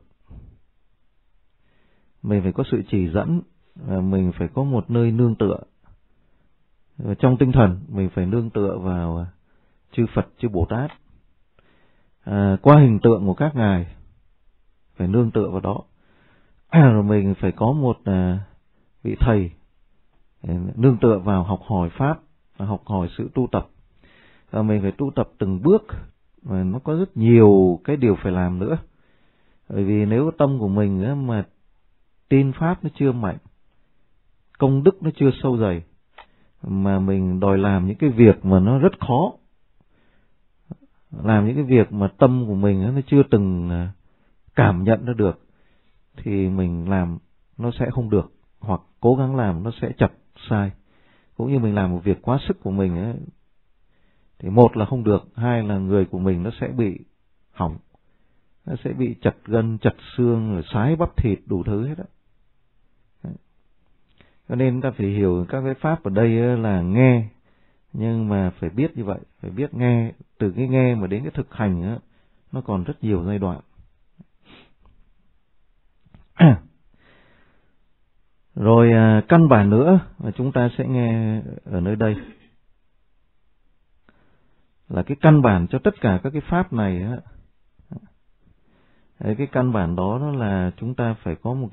Mình phải có sự chỉ dẫn, mình phải có một nơi nương tựa. Trong tinh thần mình phải nương tựa vào chư Phật, chư Bồ Tát. Qua hình tượng của các ngài phải nương tựa vào đó. Rồi mình phải có một vị thầy nương tựa vào học hỏi pháp, học hỏi sự tu tập. Và mình phải tu tập từng bước, và nó có rất nhiều cái điều phải làm nữa. Bởi vì nếu tâm của mình mà tin pháp nó chưa mạnh, công đức nó chưa sâu dày, mà mình đòi làm những cái việc mà nó rất khó, làm những cái việc mà tâm của mình nó chưa từng cảm nhận ra được, thì mình làm nó sẽ không được, hoặc cố gắng làm nó sẽ chật sai. Cũng như mình làm một việc quá sức của mình thì một là không được, hai là người của mình nó sẽ bị hỏng, nó sẽ bị chật gân, chật xương, rồi sái bắp thịt, đủ thứ hết đó. Cho nên ta phải hiểu các cái pháp ở đây là nghe, nhưng mà phải biết như vậy, phải biết nghe, từ cái nghe mà đến cái thực hành nó còn rất nhiều giai đoạn. Rồi căn bản nữa mà chúng ta sẽ nghe ở nơi đây là cái căn bản cho tất cả các cái pháp này cái căn bản đó nó là chúng ta phải có một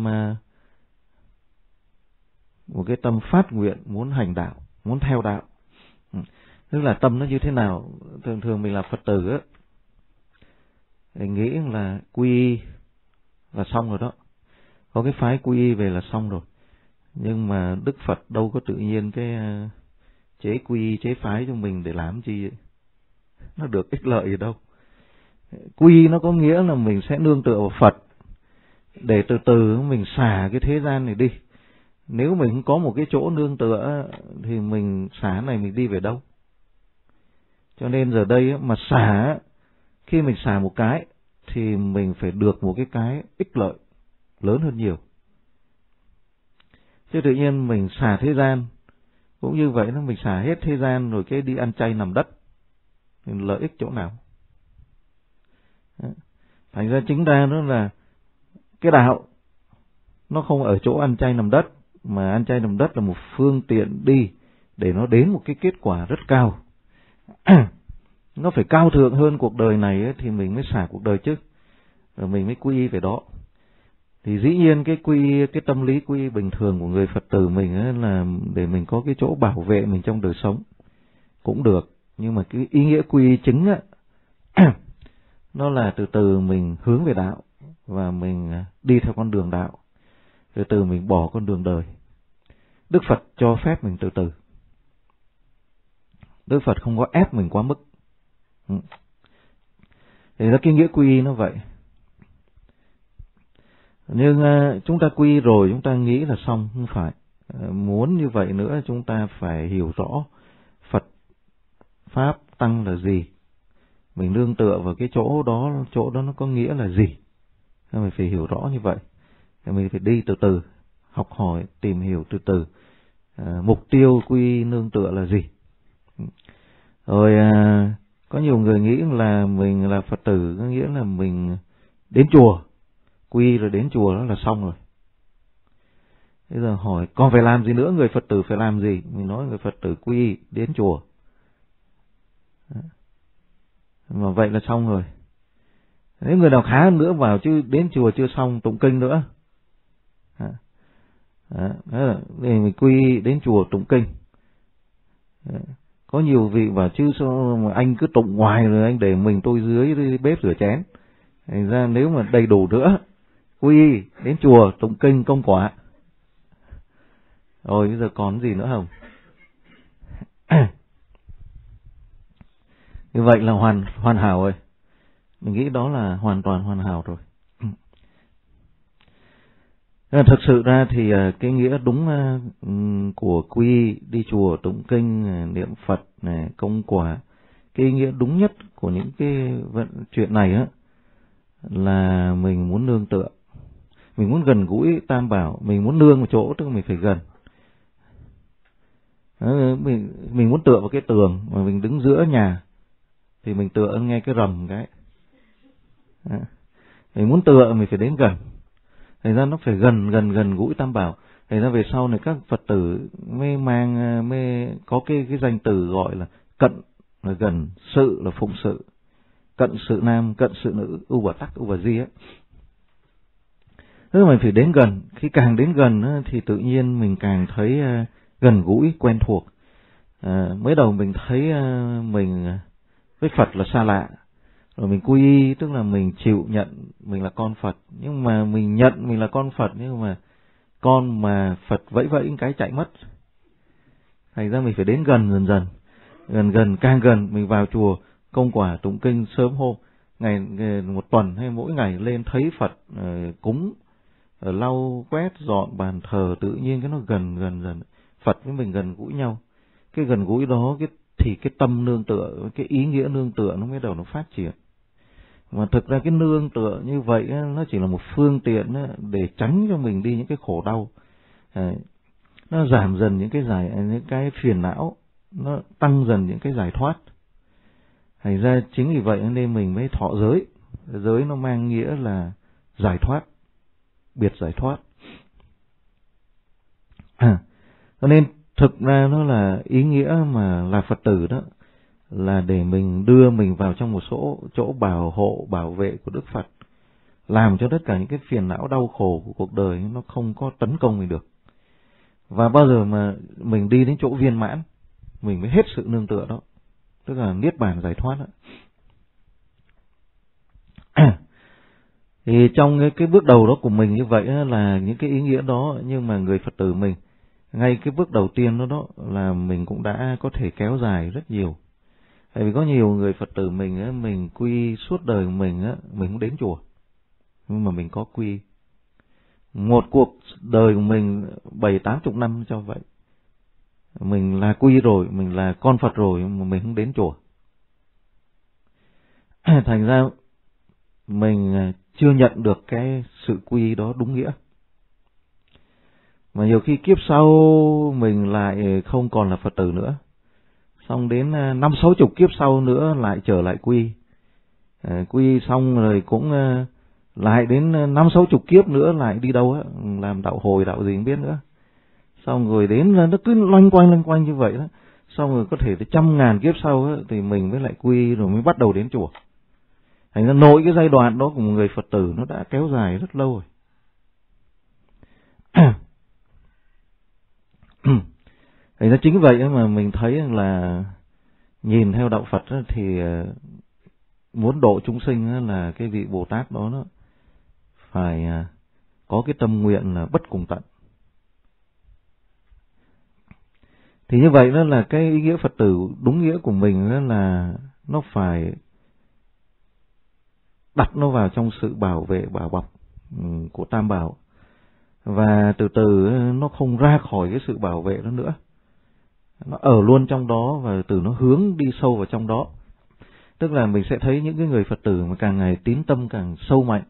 cái tâm phát nguyện muốn hành đạo, muốn theo đạo. Tức là tâm nó như thế nào? Thường thường mình là Phật tử mình nghĩ là quy y là xong rồi đó, có cái phái quy y về là xong rồi. Nhưng mà Đức Phật đâu có tự nhiên cái chế quy y, chế phái cho mình để làm gì, nó được ích lợi gì đâu. Quy y nó có nghĩa là mình sẽ nương tựa vào Phật để từ từ mình xả cái thế gian này đi. Nếu mình không có một cái chỗ nương tựa thì mình xả này mình đi về đâu? Cho nên giờ đây mà xả, khi mình xả một cái thì mình phải được một cái ích lợi lớn hơn nhiều. Chứ tự nhiên mình xả thế gian cũng như vậy, mình xả hết thế gian rồi cái đi ăn chay nằm đất, mình lợi ích chỗ nào? Thành ra chính ra nó là cái đạo nó không ở chỗ ăn chay nằm đất, mà ăn chay nằm đất là một phương tiện đi để nó đến một cái kết quả rất cao. Nó phải cao thượng hơn cuộc đời này thì mình mới xả cuộc đời chứ, rồi mình mới quy y về đó. Thì dĩ nhiên cái tâm lý quy y bình thường của người Phật tử mình là để mình có cái chỗ bảo vệ mình trong đời sống cũng được, nhưng mà cái ý nghĩa quy y chính nó là từ từ mình hướng về đạo và mình đi theo con đường đạo, từ từ mình bỏ con đường đời. Đức Phật cho phép mình từ từ, Đức Phật không có ép mình quá mức. Thì là cái nghĩa quy y nó vậy. Nhưng chúng ta quy rồi chúng ta nghĩ là xong, không phải. Muốn như vậy nữa chúng ta phải hiểu rõ Phật, Pháp, Tăng là gì. Mình nương tựa vào cái chỗ đó nó có nghĩa là gì. Mình phải hiểu rõ như vậy. Mình phải đi từ từ, học hỏi, tìm hiểu từ từ. Mục tiêu quy nương tựa là gì. Rồi có nhiều người nghĩ là mình là Phật tử, có nghĩa là mình đến chùa, quy rồi đến chùa đó là xong rồi. Bây giờ hỏi còn phải làm gì nữa, người Phật tử phải làm gì? Mình nói người Phật tử quy y đến chùa. Mà vậy là xong rồi. Nếu người nào khá hơn nữa vào chứ đến chùa chưa xong, tụng kinh nữa. Để mình quy y đến chùa tụng kinh. Có nhiều vị bảo chứ sao mà anh cứ tụng hoài rồi anh để mình tôi dưới bếp rửa chén. Thành ra nếu mà đầy đủ nữa, quy y đến chùa tụng kinh công quả. Rồi bây giờ còn gì nữa không? Như vậy là hoàn hảo rồi. Mình nghĩ đó là hoàn toàn hoàn hảo rồi. Thực sự ra thì cái nghĩa đúng của quy đi chùa tụng kinh, niệm Phật này, công quả, cái ý nghĩa đúng nhất của những cái chuyện này á là mình muốn nương tựa, mình muốn gần gũi Tam Bảo, mình muốn nương một chỗ tức là mình phải gần. Mình muốn tựa vào cái tường mà mình đứng giữa nhà thì mình tựa nghe cái rầm cái. Mình muốn tựa mình phải đến gần. Thành ra nó phải gần gũi Tam Bảo. Thành ra về sau này các Phật tử mới có cái danh từ gọi là cận là gần, sự là phụng sự, cận sự nam, cận sự nữ, ưu bà tắc, ưu bà di á. Tức là mình phải đến gần. Khi càng đến gần thì tự nhiên mình càng thấy gần gũi, quen thuộc. Mới đầu mình thấy mình với Phật là xa lạ. Rồi mình quy y, tức là mình chịu nhận mình là con Phật. Nhưng mà mình nhận mình là con Phật, nhưng mà con mà Phật vẫy cái chạy mất. Thành ra mình phải đến gần dần. Càng gần mình vào chùa công quả tụng kinh sớm hôm, ngày một tuần hay mỗi ngày lên thấy Phật cúng, lau quét dọn bàn thờ, tự nhiên cái nó gần dần. Phật với mình gần gũi nhau. Cái gần gũi đó thì cái tâm nương tựa, cái ý nghĩa nương tựa nó mới đầu nó phát triển. Mà thực ra cái nương tựa như vậy nó chỉ là một phương tiện để tránh cho mình đi những cái khổ đau. Nó giảm dần những cái phiền não, nó tăng dần những cái giải thoát. Thành ra chính vì vậy nên mình mới thọ giới. Giới nó mang nghĩa là giải thoát, biệt giải thoát. Cho nên thực ra nó là ý nghĩa mà là Phật tử đó, là để mình đưa mình vào trong một chỗ bảo hộ, bảo vệ của Đức Phật, làm cho tất cả những cái phiền não đau khổ của cuộc đời nó không có tấn công mình được. Và bao giờ mà mình đi đến chỗ viên mãn, mình mới hết sự nương tựa đó, tức là niết bàn giải thoát đó. Thì trong cái bước đầu đó của mình như vậy là những cái ý nghĩa đó, nhưng mà người Phật tử mình, ngay cái bước đầu tiên đó là mình cũng đã có thể kéo dài rất nhiều. Tại vì có nhiều người Phật tử mình quy suốt đời mình không đến chùa, nhưng mà mình có quy. Một cuộc đời của mình 70-80 năm cho vậy. Mình là quy rồi, mình là con Phật rồi, mà mình không đến chùa. Thành ra mình chưa nhận được cái sự quy đó đúng nghĩa. Mà nhiều khi kiếp sau mình lại không còn là Phật tử nữa. Xong đến 50-60 kiếp sau nữa lại trở lại quy. Quy xong rồi cũng lại đến 50-60 kiếp nữa lại đi đâu á, làm đạo hồi đạo gì không biết nữa. Xong rồi đến nó cứ loanh quanh như vậy đó. Xong rồi có thể tới 100.000 kiếp sau á, thì mình mới lại quy rồi mới bắt đầu đến chùa. Thành ra nội cái giai đoạn đó của một người Phật tử nó đã kéo dài rất lâu rồi. Thành ra chính vậy mà mình thấy là nhìn theo đạo Phật thì muốn độ chúng sinh là cái vị Bồ Tát đó nó phải có cái tâm nguyện là bất cùng tận. Thì như vậy đó là cái ý nghĩa Phật tử đúng nghĩa của mình đó là nó phải đặt nó vào trong sự bảo vệ bảo bọc của Tam Bảo, và từ từ nó không ra khỏi cái sự bảo vệ đó nữa, nó ở luôn trong đó và từ nó hướng đi sâu vào trong đó. Tức là mình sẽ thấy những cái người Phật tử mà càng ngày tín tâm càng sâu mạnh.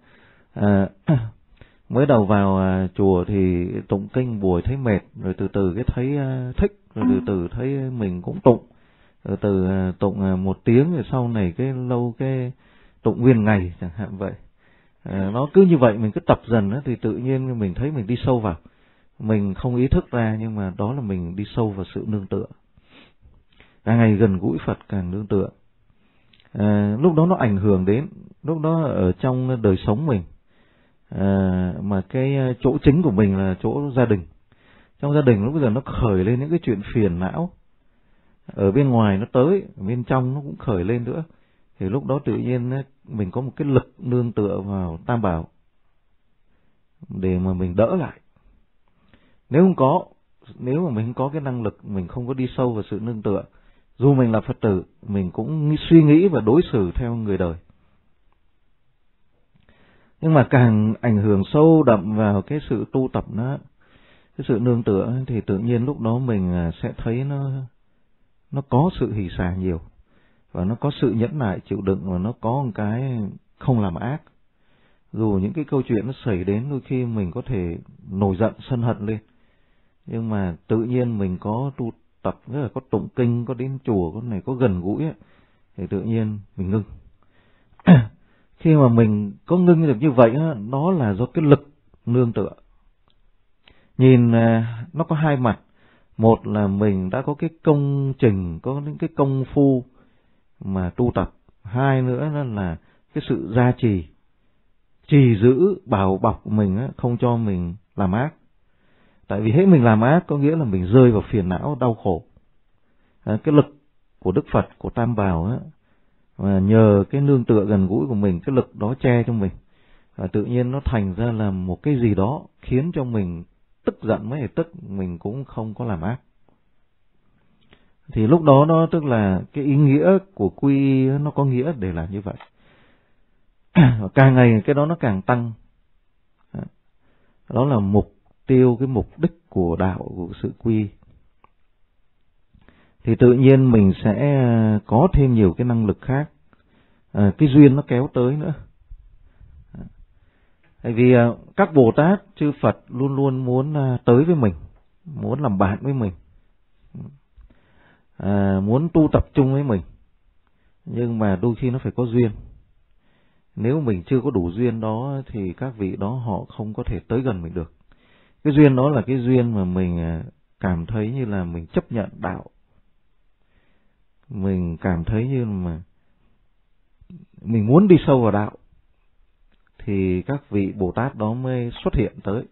Mới đầu vào chùa thì tụng kinh buổi thấy mệt, rồi từ từ cái thấy thích, rồi từ từ thấy mình cũng tụng, rồi từ tụng 1 tiếng, rồi sau này cái lâu cái tụng nguyên ngày chẳng hạn vậy. Nó cứ như vậy mình cứ tập dần thì tự nhiên mình thấy mình đi sâu vào. mình không ý thức ra, nhưng mà đó là mình đi sâu vào sự nương tựa. Càng ngày gần gũi Phật càng nương tựa. Lúc đó nó ảnh hưởng đến, lúc đó ở trong đời sống mình, mà cái chỗ chính của mình là chỗ gia đình. Trong gia đình lúc bây giờ nó khởi lên những cái chuyện phiền não, ở bên ngoài nó tới, ở bên trong nó cũng khởi lên nữa. Thì lúc đó tự nhiên mình có một cái lực nương tựa vào Tam Bảo để mà mình đỡ lại. Nếu mà mình không có cái năng lực, mình không có đi sâu vào sự nương tựa, dù mình là Phật tử, mình cũng suy nghĩ và đối xử theo người đời. Nhưng mà càng ảnh hưởng sâu đậm vào cái sự tu tập nó, cái sự nương tựa, thì tự nhiên lúc đó mình sẽ thấy nó có sự hỷ xả nhiều, và nó có sự nhẫn nại chịu đựng, và nó có một cái không làm ác. Dù những cái câu chuyện nó xảy đến, đôi khi mình có thể nổi giận sân hận lên, nhưng mà tự nhiên mình có tu tập, rất là có tụng kinh, có đến chùa, có này, có gần gũi ấy, thì tự nhiên mình ngưng. Khi mà mình có ngưng được như vậy, đó là do cái lực nương tựa. Nhìn nó có hai mặt. Một là mình đã có cái công trình, có những cái công phu mà tu tập. Hai nữa là cái sự gia trì, trì giữ, bảo bọc mình, không cho mình làm ác. Tại vì hết mình làm ác có nghĩa là mình rơi vào phiền não, đau khổ. Cái lực của Đức Phật, của Tam Bảo, và nhờ cái nương tựa gần gũi của mình, cái lực đó che cho mình, và tự nhiên nó thành ra là một cái gì đó khiến cho mình tức giận, mấy tức mình cũng không có làm ác. Thì lúc đó nó tức là cái ý nghĩa của quy y nó có nghĩa để làm như vậy. Càng ngày cái đó nó càng tăng. Đó là mục tiêu, cái mục đích của đạo, của sự quy y. Thì tự nhiên mình sẽ có thêm nhiều cái năng lực khác. Cái duyên nó kéo tới nữa. Tại vì các Bồ Tát, chư Phật luôn luôn muốn tới với mình, muốn làm bạn với mình, muốn tu tập chung với mình. Nhưng mà đôi khi nó phải có duyên. Nếu mình chưa có đủ duyên đó thì các vị đó họ không có thể tới gần mình được. Cái duyên đó là cái duyên mà mình cảm thấy như là mình chấp nhận đạo. Mình cảm thấy như mà mình muốn đi sâu vào đạo, thì các vị Bồ Tát đó mới xuất hiện tới.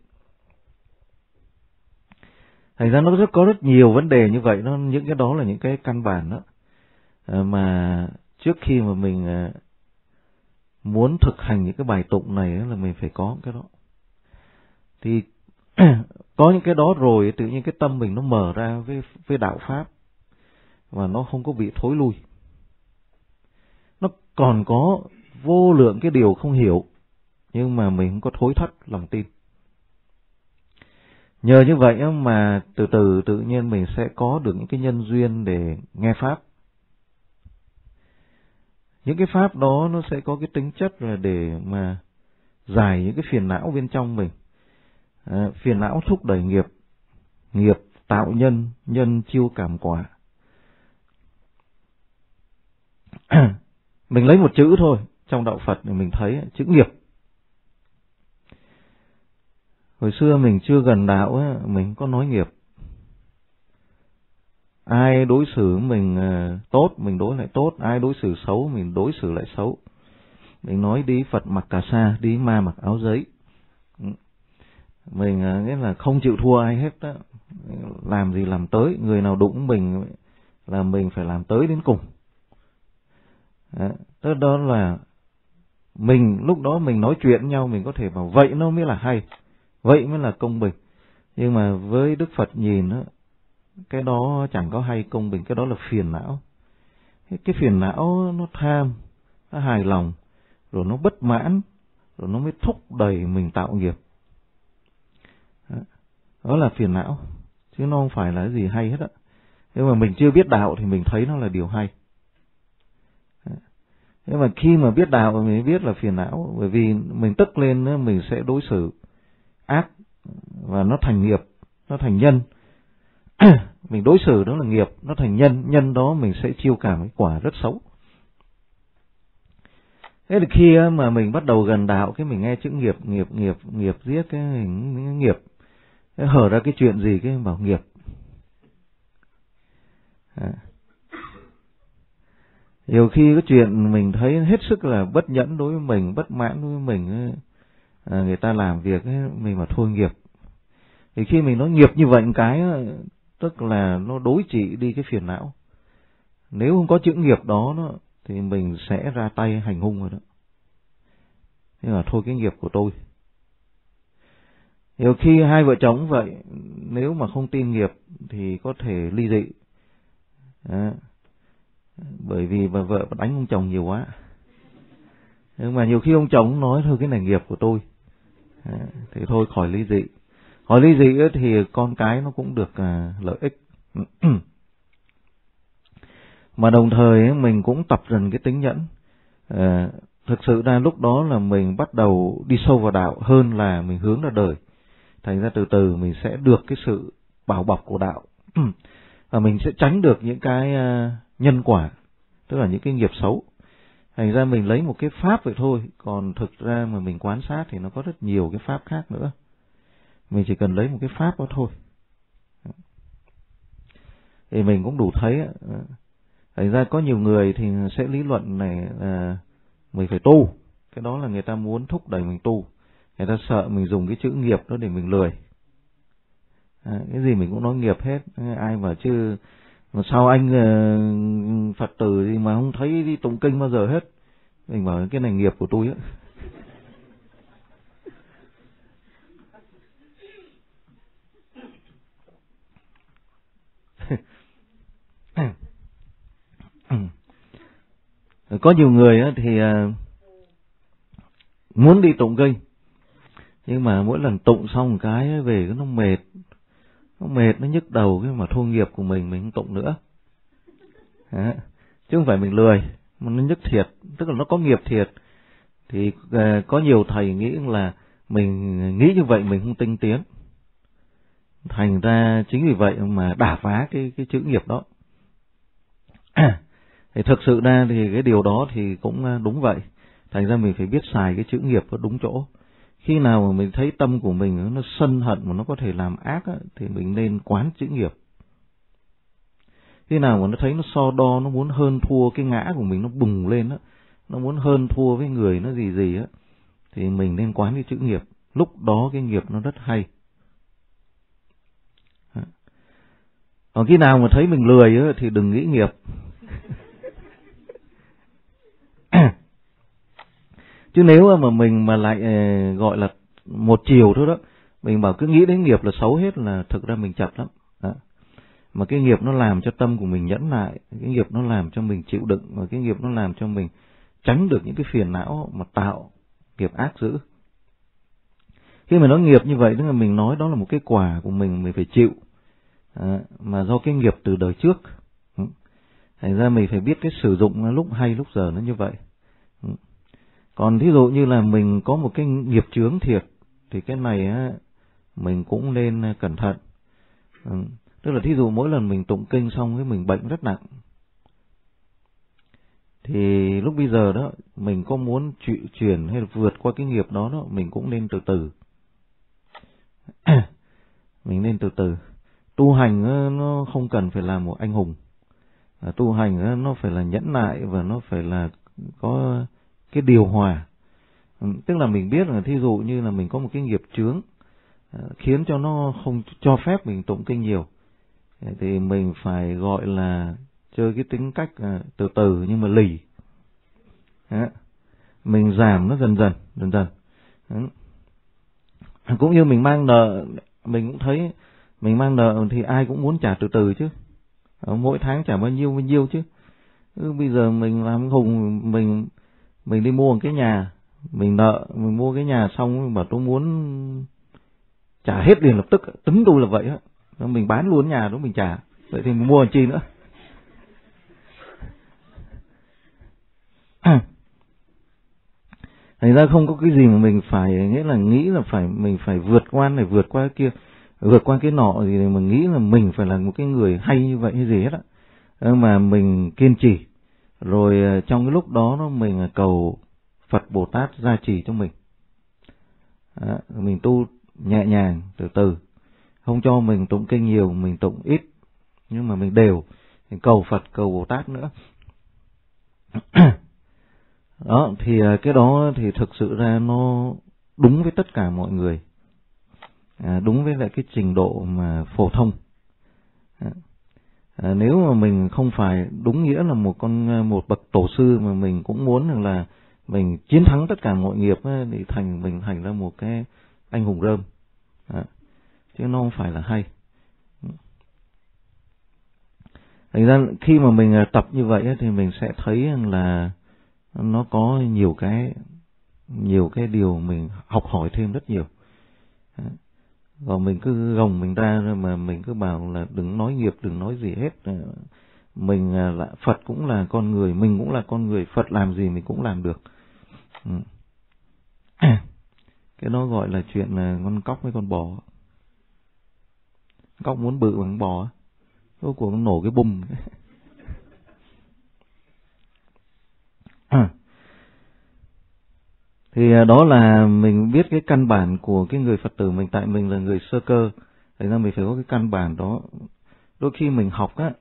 Thành ra nó có rất nhiều vấn đề như vậy, những cái đó là những cái căn bản đó. Mà trước khi mà mình muốn thực hành những cái bài tụng này là mình phải có cái đó. Thì có những cái đó rồi tự nhiên cái tâm mình nó mở ra với đạo Pháp, và nó không có bị thối lui. Nó còn có vô lượng cái điều không hiểu, nhưng mà mình không có thối thất lòng tin. Nhờ như vậy mà từ từ tự nhiên mình sẽ có được những cái nhân duyên để nghe Pháp. Những cái Pháp đó nó sẽ có cái tính chất là để mà giải những cái phiền não bên trong mình. Phiền não thúc đẩy nghiệp, nghiệp tạo nhân, nhân chiêu cảm quả. Mình lấy một chữ thôi, trong đạo Phật thì mình thấy chữ nghiệp. Hồi xưa mình chưa gần đạo mình có nói nghiệp. Ai đối xử mình tốt, mình đối lại tốt. Ai đối xử xấu, mình đối xử lại xấu. Mình nói đi Phật mặc cà sa, đi ma mặc áo giấy. Mình nghĩa là không chịu thua ai hết đó. Làm gì làm tới, người nào đụng mình là mình phải làm tới đến cùng. Đó là mình lúc đó mình nói chuyện với nhau, mình có thể bảo vậy nó mới là hay, vậy mới là công bình. Nhưng mà với Đức Phật nhìn đó, cái đó chẳng có hay công bình, cái đó là phiền não. Cái phiền não nó tham, nó hài lòng, rồi nó bất mãn, rồi nó mới thúc đẩy mình tạo nghiệp. Đó là phiền não, chứ nó không phải là cái gì hay hết á. Nhưng mà mình chưa biết đạo thì mình thấy nó là điều hay. Nhưng mà khi mà biết đạo mình mới biết là phiền não, bởi vì mình tức lên mình sẽ đối xử ác, và nó thành nghiệp, nó thành nhân. Mình đối xử đó là nghiệp, nó thành nhân, nhân đó mình sẽ chiêu cảm cái quả rất xấu. Thế thì khi mà mình bắt đầu gần đạo, cái mình nghe chữ nghiệp, nghiệp giết cái mình nghiệp, hở ra cái chuyện gì cái bảo nghiệp. Nhiều khi cái chuyện mình thấy hết sức là bất nhẫn đối với mình, bất mãn đối với mình, người ta làm việc ấy, mình mà thôi nghiệp. Thì khi mình nói nghiệp như vậy cái tức là nó đối trị đi cái phiền não. Nếu không có chữ nghiệp đó thì mình sẽ ra tay hành hung rồi đó. Nhưng mà thôi cái nghiệp của tôi. Nhiều khi hai vợ chồng vậy, nếu mà không tin nghiệp thì có thể ly dị. Bởi vì bà vợ đánh ông chồng nhiều quá. Nhưng mà nhiều khi ông chồng nói thôi cái này nghiệp của tôi, thì thôi khỏi ly dị. Khỏi ly dị thì con cái nó cũng được lợi ích. Mà đồng thời mình cũng tập dần cái tính nhẫn. Thực sự ra lúc đó là mình bắt đầu đi sâu vào đạo hơn là mình hướng ra đời. Thành ra từ từ mình sẽ được cái sự bảo bọc của đạo. Và mình sẽ tránh được những cái nhân quả, tức là những cái nghiệp xấu. Thành ra mình lấy một cái pháp vậy thôi, còn thực ra mà mình quan sát thì nó có rất nhiều cái pháp khác nữa. Mình chỉ cần lấy một cái pháp đó thôi. Thì mình cũng đủ thấy. Thành ra có nhiều người thì sẽ lý luận này là mình phải tu. Cái đó là người ta muốn thúc đẩy mình tu. Người ta sợ mình dùng cái chữ nghiệp đó để mình lười. Cái gì mình cũng nói nghiệp hết. Ai mà chứ mà sao anh Phật tử gì mà không thấy đi tụng kinh bao giờ hết. Mình bảo cái này nghiệp của tôi á. Có nhiều người thì muốn đi tụng kinh, nhưng mà mỗi lần tụng xong một cái về nó mệt, nó nhức đầu, cái mà thôi nghiệp của mình không tụng nữa. Chứ không phải mình lười, mà nó nhức thiệt, tức là nó có nghiệp thiệt. Thì có nhiều thầy nghĩ là mình nghĩ như vậy mình không tinh tiến. Thành ra chính vì vậy mà đả phá cái chữ nghiệp đó. Thì thực sự ra thì cái điều đó thì cũng đúng vậy. Thành ra mình phải biết xài cái chữ nghiệp nó đúng chỗ. Khi nào mà mình thấy tâm của mình nó sân hận mà nó có thể làm ác thì mình nên quán chữ nghiệp. Khi nào mà nó thấy nó so đo, nó muốn hơn thua cái ngã của mình, nó bùng lên nó muốn hơn thua với người nó gì thì mình nên quán cái chữ nghiệp. Lúc đó cái nghiệp nó rất hay. Còn khi nào mà thấy mình lười thì đừng nghĩ nghiệp. Chứ nếu mà mình mà lại gọi là một chiều thôi đó, mình bảo cứ nghĩ đến nghiệp là xấu hết là thực ra mình chặt lắm. Đó. Mà cái nghiệp nó làm cho tâm của mình nhẫn nại, cái nghiệp nó làm cho mình chịu đựng, và cái nghiệp nó làm cho mình tránh được những cái phiền não mà tạo nghiệp ác dữ. Khi mà nói nghiệp như vậy, tức là mình nói đó là một cái quả của mình phải chịu, mà do cái nghiệp từ đời trước. Thành ra mình phải biết cái sử dụng lúc hay lúc giờ nó như vậy. Còn thí dụ như là mình có một cái nghiệp chướng thiệt, thì cái này mình cũng nên cẩn thận. Tức là thí dụ mỗi lần mình tụng kinh xong cái mình bệnh rất nặng, thì lúc bây giờ đó mình có muốn chuyển hay là vượt qua cái nghiệp đó mình cũng nên từ từ. Mình nên từ từ. Tu hành nó không cần phải là một anh hùng. Tu hành nó phải là nhẫn nại và nó phải là có cái điều hòa. Tức là mình biết là thí dụ như là mình có một cái nghiệp chướng khiến cho nó không cho phép mình tụng kinh nhiều, thì mình phải gọi là chơi cái tính cách từ từ nhưng mà lì. Mình giảm nó dần dần. Cũng như mình mang nợ, mình cũng thấy mình mang nợ thì ai cũng muốn trả từ từ chứ. Mỗi tháng trả bao nhiêu chứ. Bây giờ mình làm hùng, mình đi mua một cái nhà, mình nợ, mình mua cái nhà xong mình bảo tôi muốn trả hết liền lập tức, tính tôi là vậy á. Mình bán luôn nhà đó mình trả, vậy thì mình mua làm chi nữa. Thành ra không có cái gì mà mình phải nghĩ là mình phải vượt qua này, vượt qua cái kia, vượt qua cái nọ gì mà nghĩ là mình phải là một cái người hay như vậy hay gì hết á. Mà mình kiên trì, rồi trong cái lúc đó mình cầu Phật Bồ Tát gia trì cho mình. Mình tu nhẹ nhàng từ từ, không cho mình tụng kinh nhiều, mình tụng ít, nhưng mà mình đều mình cầu Phật, cầu Bồ Tát nữa. Đó, thì cái đó thì thực sự ra nó đúng với tất cả mọi người, đúng với lại cái trình độ mà phổ thông. Nếu mà mình không phải đúng nghĩa là một bậc tổ sư mà mình cũng muốn rằng là mình chiến thắng tất cả mọi nghiệp ấy, thì mình thành ra một cái anh hùng rơm, chứ nó không phải là hay. Thành ra khi mà mình tập như vậy ấy, thì mình sẽ thấy rằng là nó có nhiều cái điều mình học hỏi thêm rất nhiều. Còn mình cứ gồng mình ra mà mình cứ bảo là đừng nói nghiệp, đừng nói gì hết. Mình là Phật cũng là con người, mình cũng là con người, Phật làm gì mình cũng làm được. Cái đó gọi là chuyện là con cóc với con bò. Cóc muốn bự bằng bò, cuối cùng nó nổ cái bùm. Thì đó là mình biết cái căn bản của cái người Phật tử mình, tại mình là người sơ cơ, thành ra mình phải có cái căn bản đó. Đôi khi mình học á,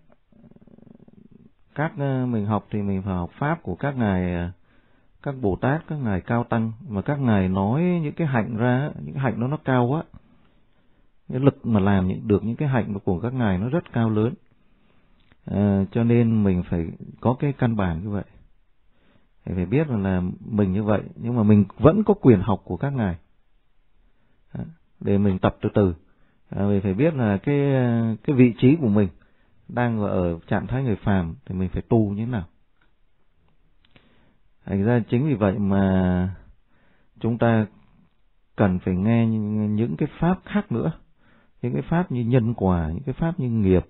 mình học thì mình phải học pháp của các ngài, các Bồ Tát, các ngài cao tăng, mà các ngài nói những cái hạnh ra, những cái hạnh đó nó cao quá, cái lực mà làm được những cái hạnh của các ngài nó rất cao lớn, cho nên mình phải có cái căn bản như vậy. Phải biết là mình như vậy, nhưng mà mình vẫn có quyền học của các ngài, để mình tập từ từ. Mình phải biết là cái vị trí của mình đang ở trạng thái người phàm thì mình phải tu như thế nào. Thành ra chính vì vậy mà chúng ta cần phải nghe những cái pháp khác nữa, những cái pháp như nhân quả, những cái pháp như nghiệp.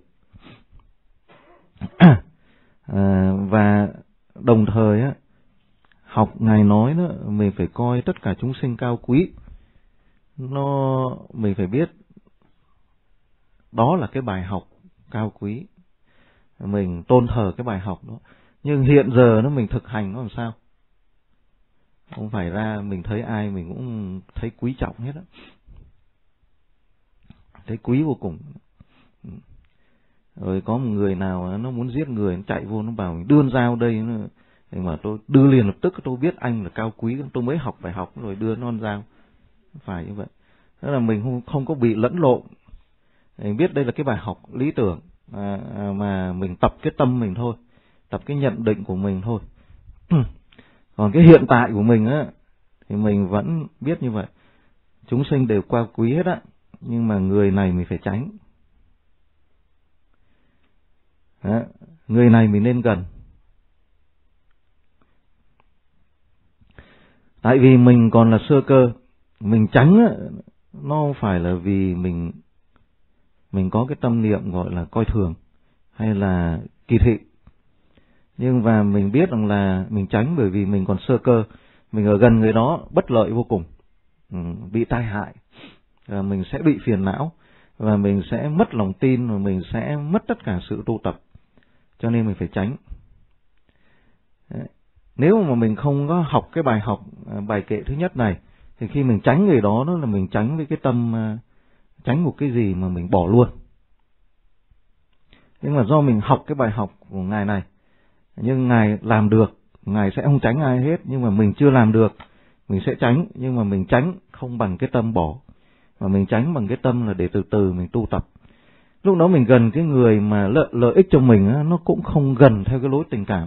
Và đồng thời á, học ngài nói đó, mình phải coi tất cả chúng sinh cao quý. Mình phải biết đó là cái bài học cao quý, mình tôn thờ cái bài học đó. Nhưng hiện giờ mình thực hành nó làm sao? Không phải ra mình thấy ai mình cũng thấy quý trọng hết á, thấy quý vô cùng. Rồi có một người nào nó muốn giết người, nó chạy vô nó bảo mình đưa dao đây, mà tôi đưa liền lập tức, tôi biết anh là cao quý, tôi mới học bài học rồi đưa non dao. Phải như vậy. Đó là mình không có bị lẫn lộn. Mình biết đây là cái bài học lý tưởng, mà mình tập cái tâm mình thôi, tập cái nhận định của mình thôi. Còn cái hiện tại của mình á, thì mình vẫn biết như vậy. Chúng sinh đều cao quý hết á, nhưng mà người này mình phải tránh. Người này mình nên gần. Tại vì mình còn là sơ cơ, mình tránh á, nó không phải là vì mình có cái tâm niệm gọi là coi thường hay là kỳ thị. Nhưng mà mình biết rằng là mình tránh bởi vì mình còn sơ cơ, mình ở gần người đó bất lợi vô cùng, bị tai hại, mình sẽ bị phiền não, và mình sẽ mất lòng tin, và mình sẽ mất tất cả sự tu tập. Cho nên mình phải tránh. Nếu mà mình không có học cái bài kệ thứ nhất này, thì khi mình tránh người đó, đó là mình tránh với cái tâm, tránh một cái gì mà mình bỏ luôn. Nhưng mà do mình học cái bài học của ngài này, nhưng ngài làm được, ngài sẽ không tránh ai hết, nhưng mà mình chưa làm được, mình sẽ tránh, nhưng mà mình tránh không bằng cái tâm bỏ, mà mình tránh bằng cái tâm là để từ từ mình tu tập. Lúc đó mình gần cái người mà lợi ích cho mình, nó cũng không gần theo cái lối tình cảm,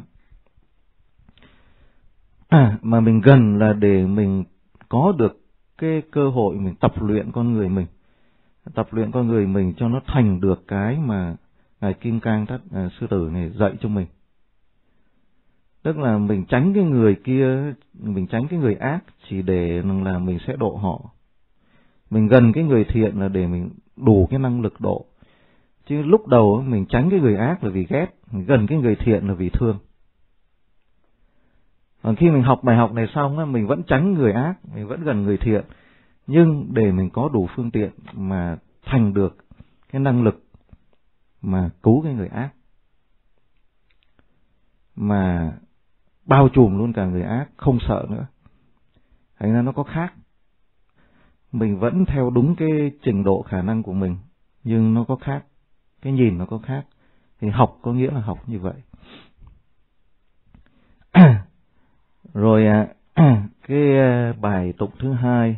mà mình gần là để mình có được cái cơ hội mình tập luyện con người mình, tập luyện con người mình cho nó thành được cái mà ngài Kim Cang Thất sư tử này dạy cho mình. Tức là mình tránh cái người kia, mình tránh cái người ác chỉ để là mình sẽ độ họ. Mình gần cái người thiện là để mình đủ cái năng lực độ. Chứ lúc đầu mình tránh cái người ác là vì ghét, mình gần cái người thiện là vì thương. Còn khi mình học bài học này xong, mình vẫn tránh người ác, mình vẫn gần người thiện, nhưng để mình có đủ phương tiện mà thành được cái năng lực mà cứu cái người ác, mà bao trùm luôn cả người ác, không sợ nữa. Thành ra nó có khác. Mình vẫn theo đúng cái trình độ khả năng của mình, nhưng nó có khác, cái nhìn nó có khác. Thì học có nghĩa là học như vậy. Rồi cái bài tụng thứ hai: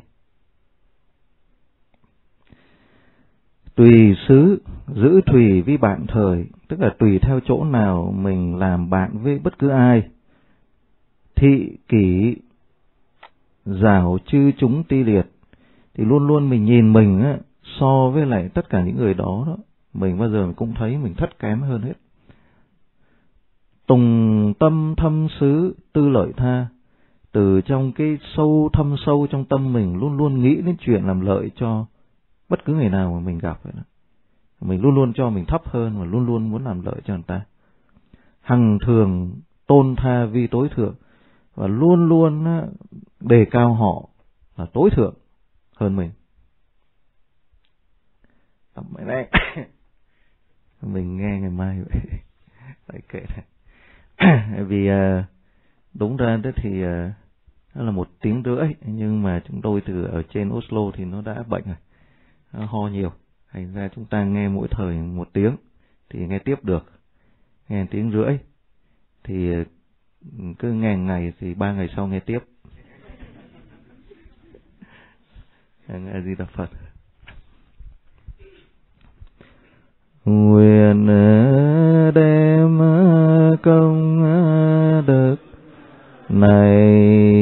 tùy xứ giữ thùy với bạn thời, tức là tùy theo chỗ nào mình làm bạn với bất cứ ai. Thị kỷ rảo chư chúng ti liệt, thì luôn luôn mình nhìn mình á, so với lại tất cả những người đó, mình bao giờ mình cũng thấy mình thất kém hơn hết. Tùng tâm thâm xứ tư lợi tha, từ trong cái thâm sâu trong tâm mình luôn luôn nghĩ đến chuyện làm lợi cho bất cứ người nào mà mình gặp vậy đó. Mình luôn luôn cho mình thấp hơn và luôn luôn muốn làm lợi cho người ta. Hằng thường tôn tha vi tối thượng, và luôn luôn đề cao họ là tối thượng hơn mình. Tầm này mình nghe ngày mai vậy. Đấy, kệ này. Vì đúng ra đó thì nó là 1 tiếng rưỡi, nhưng mà chúng tôi từ ở trên Oslo thì nó đã bệnh rồi, nó ho nhiều, thành ra chúng ta nghe mỗi thời 1 tiếng thì nghe tiếp được. Nghe 1 tiếng rưỡi thì cứ nghe ngày thì 3 ngày sau nghe tiếp. A Di Đà Phật. Nguyện đem công đức này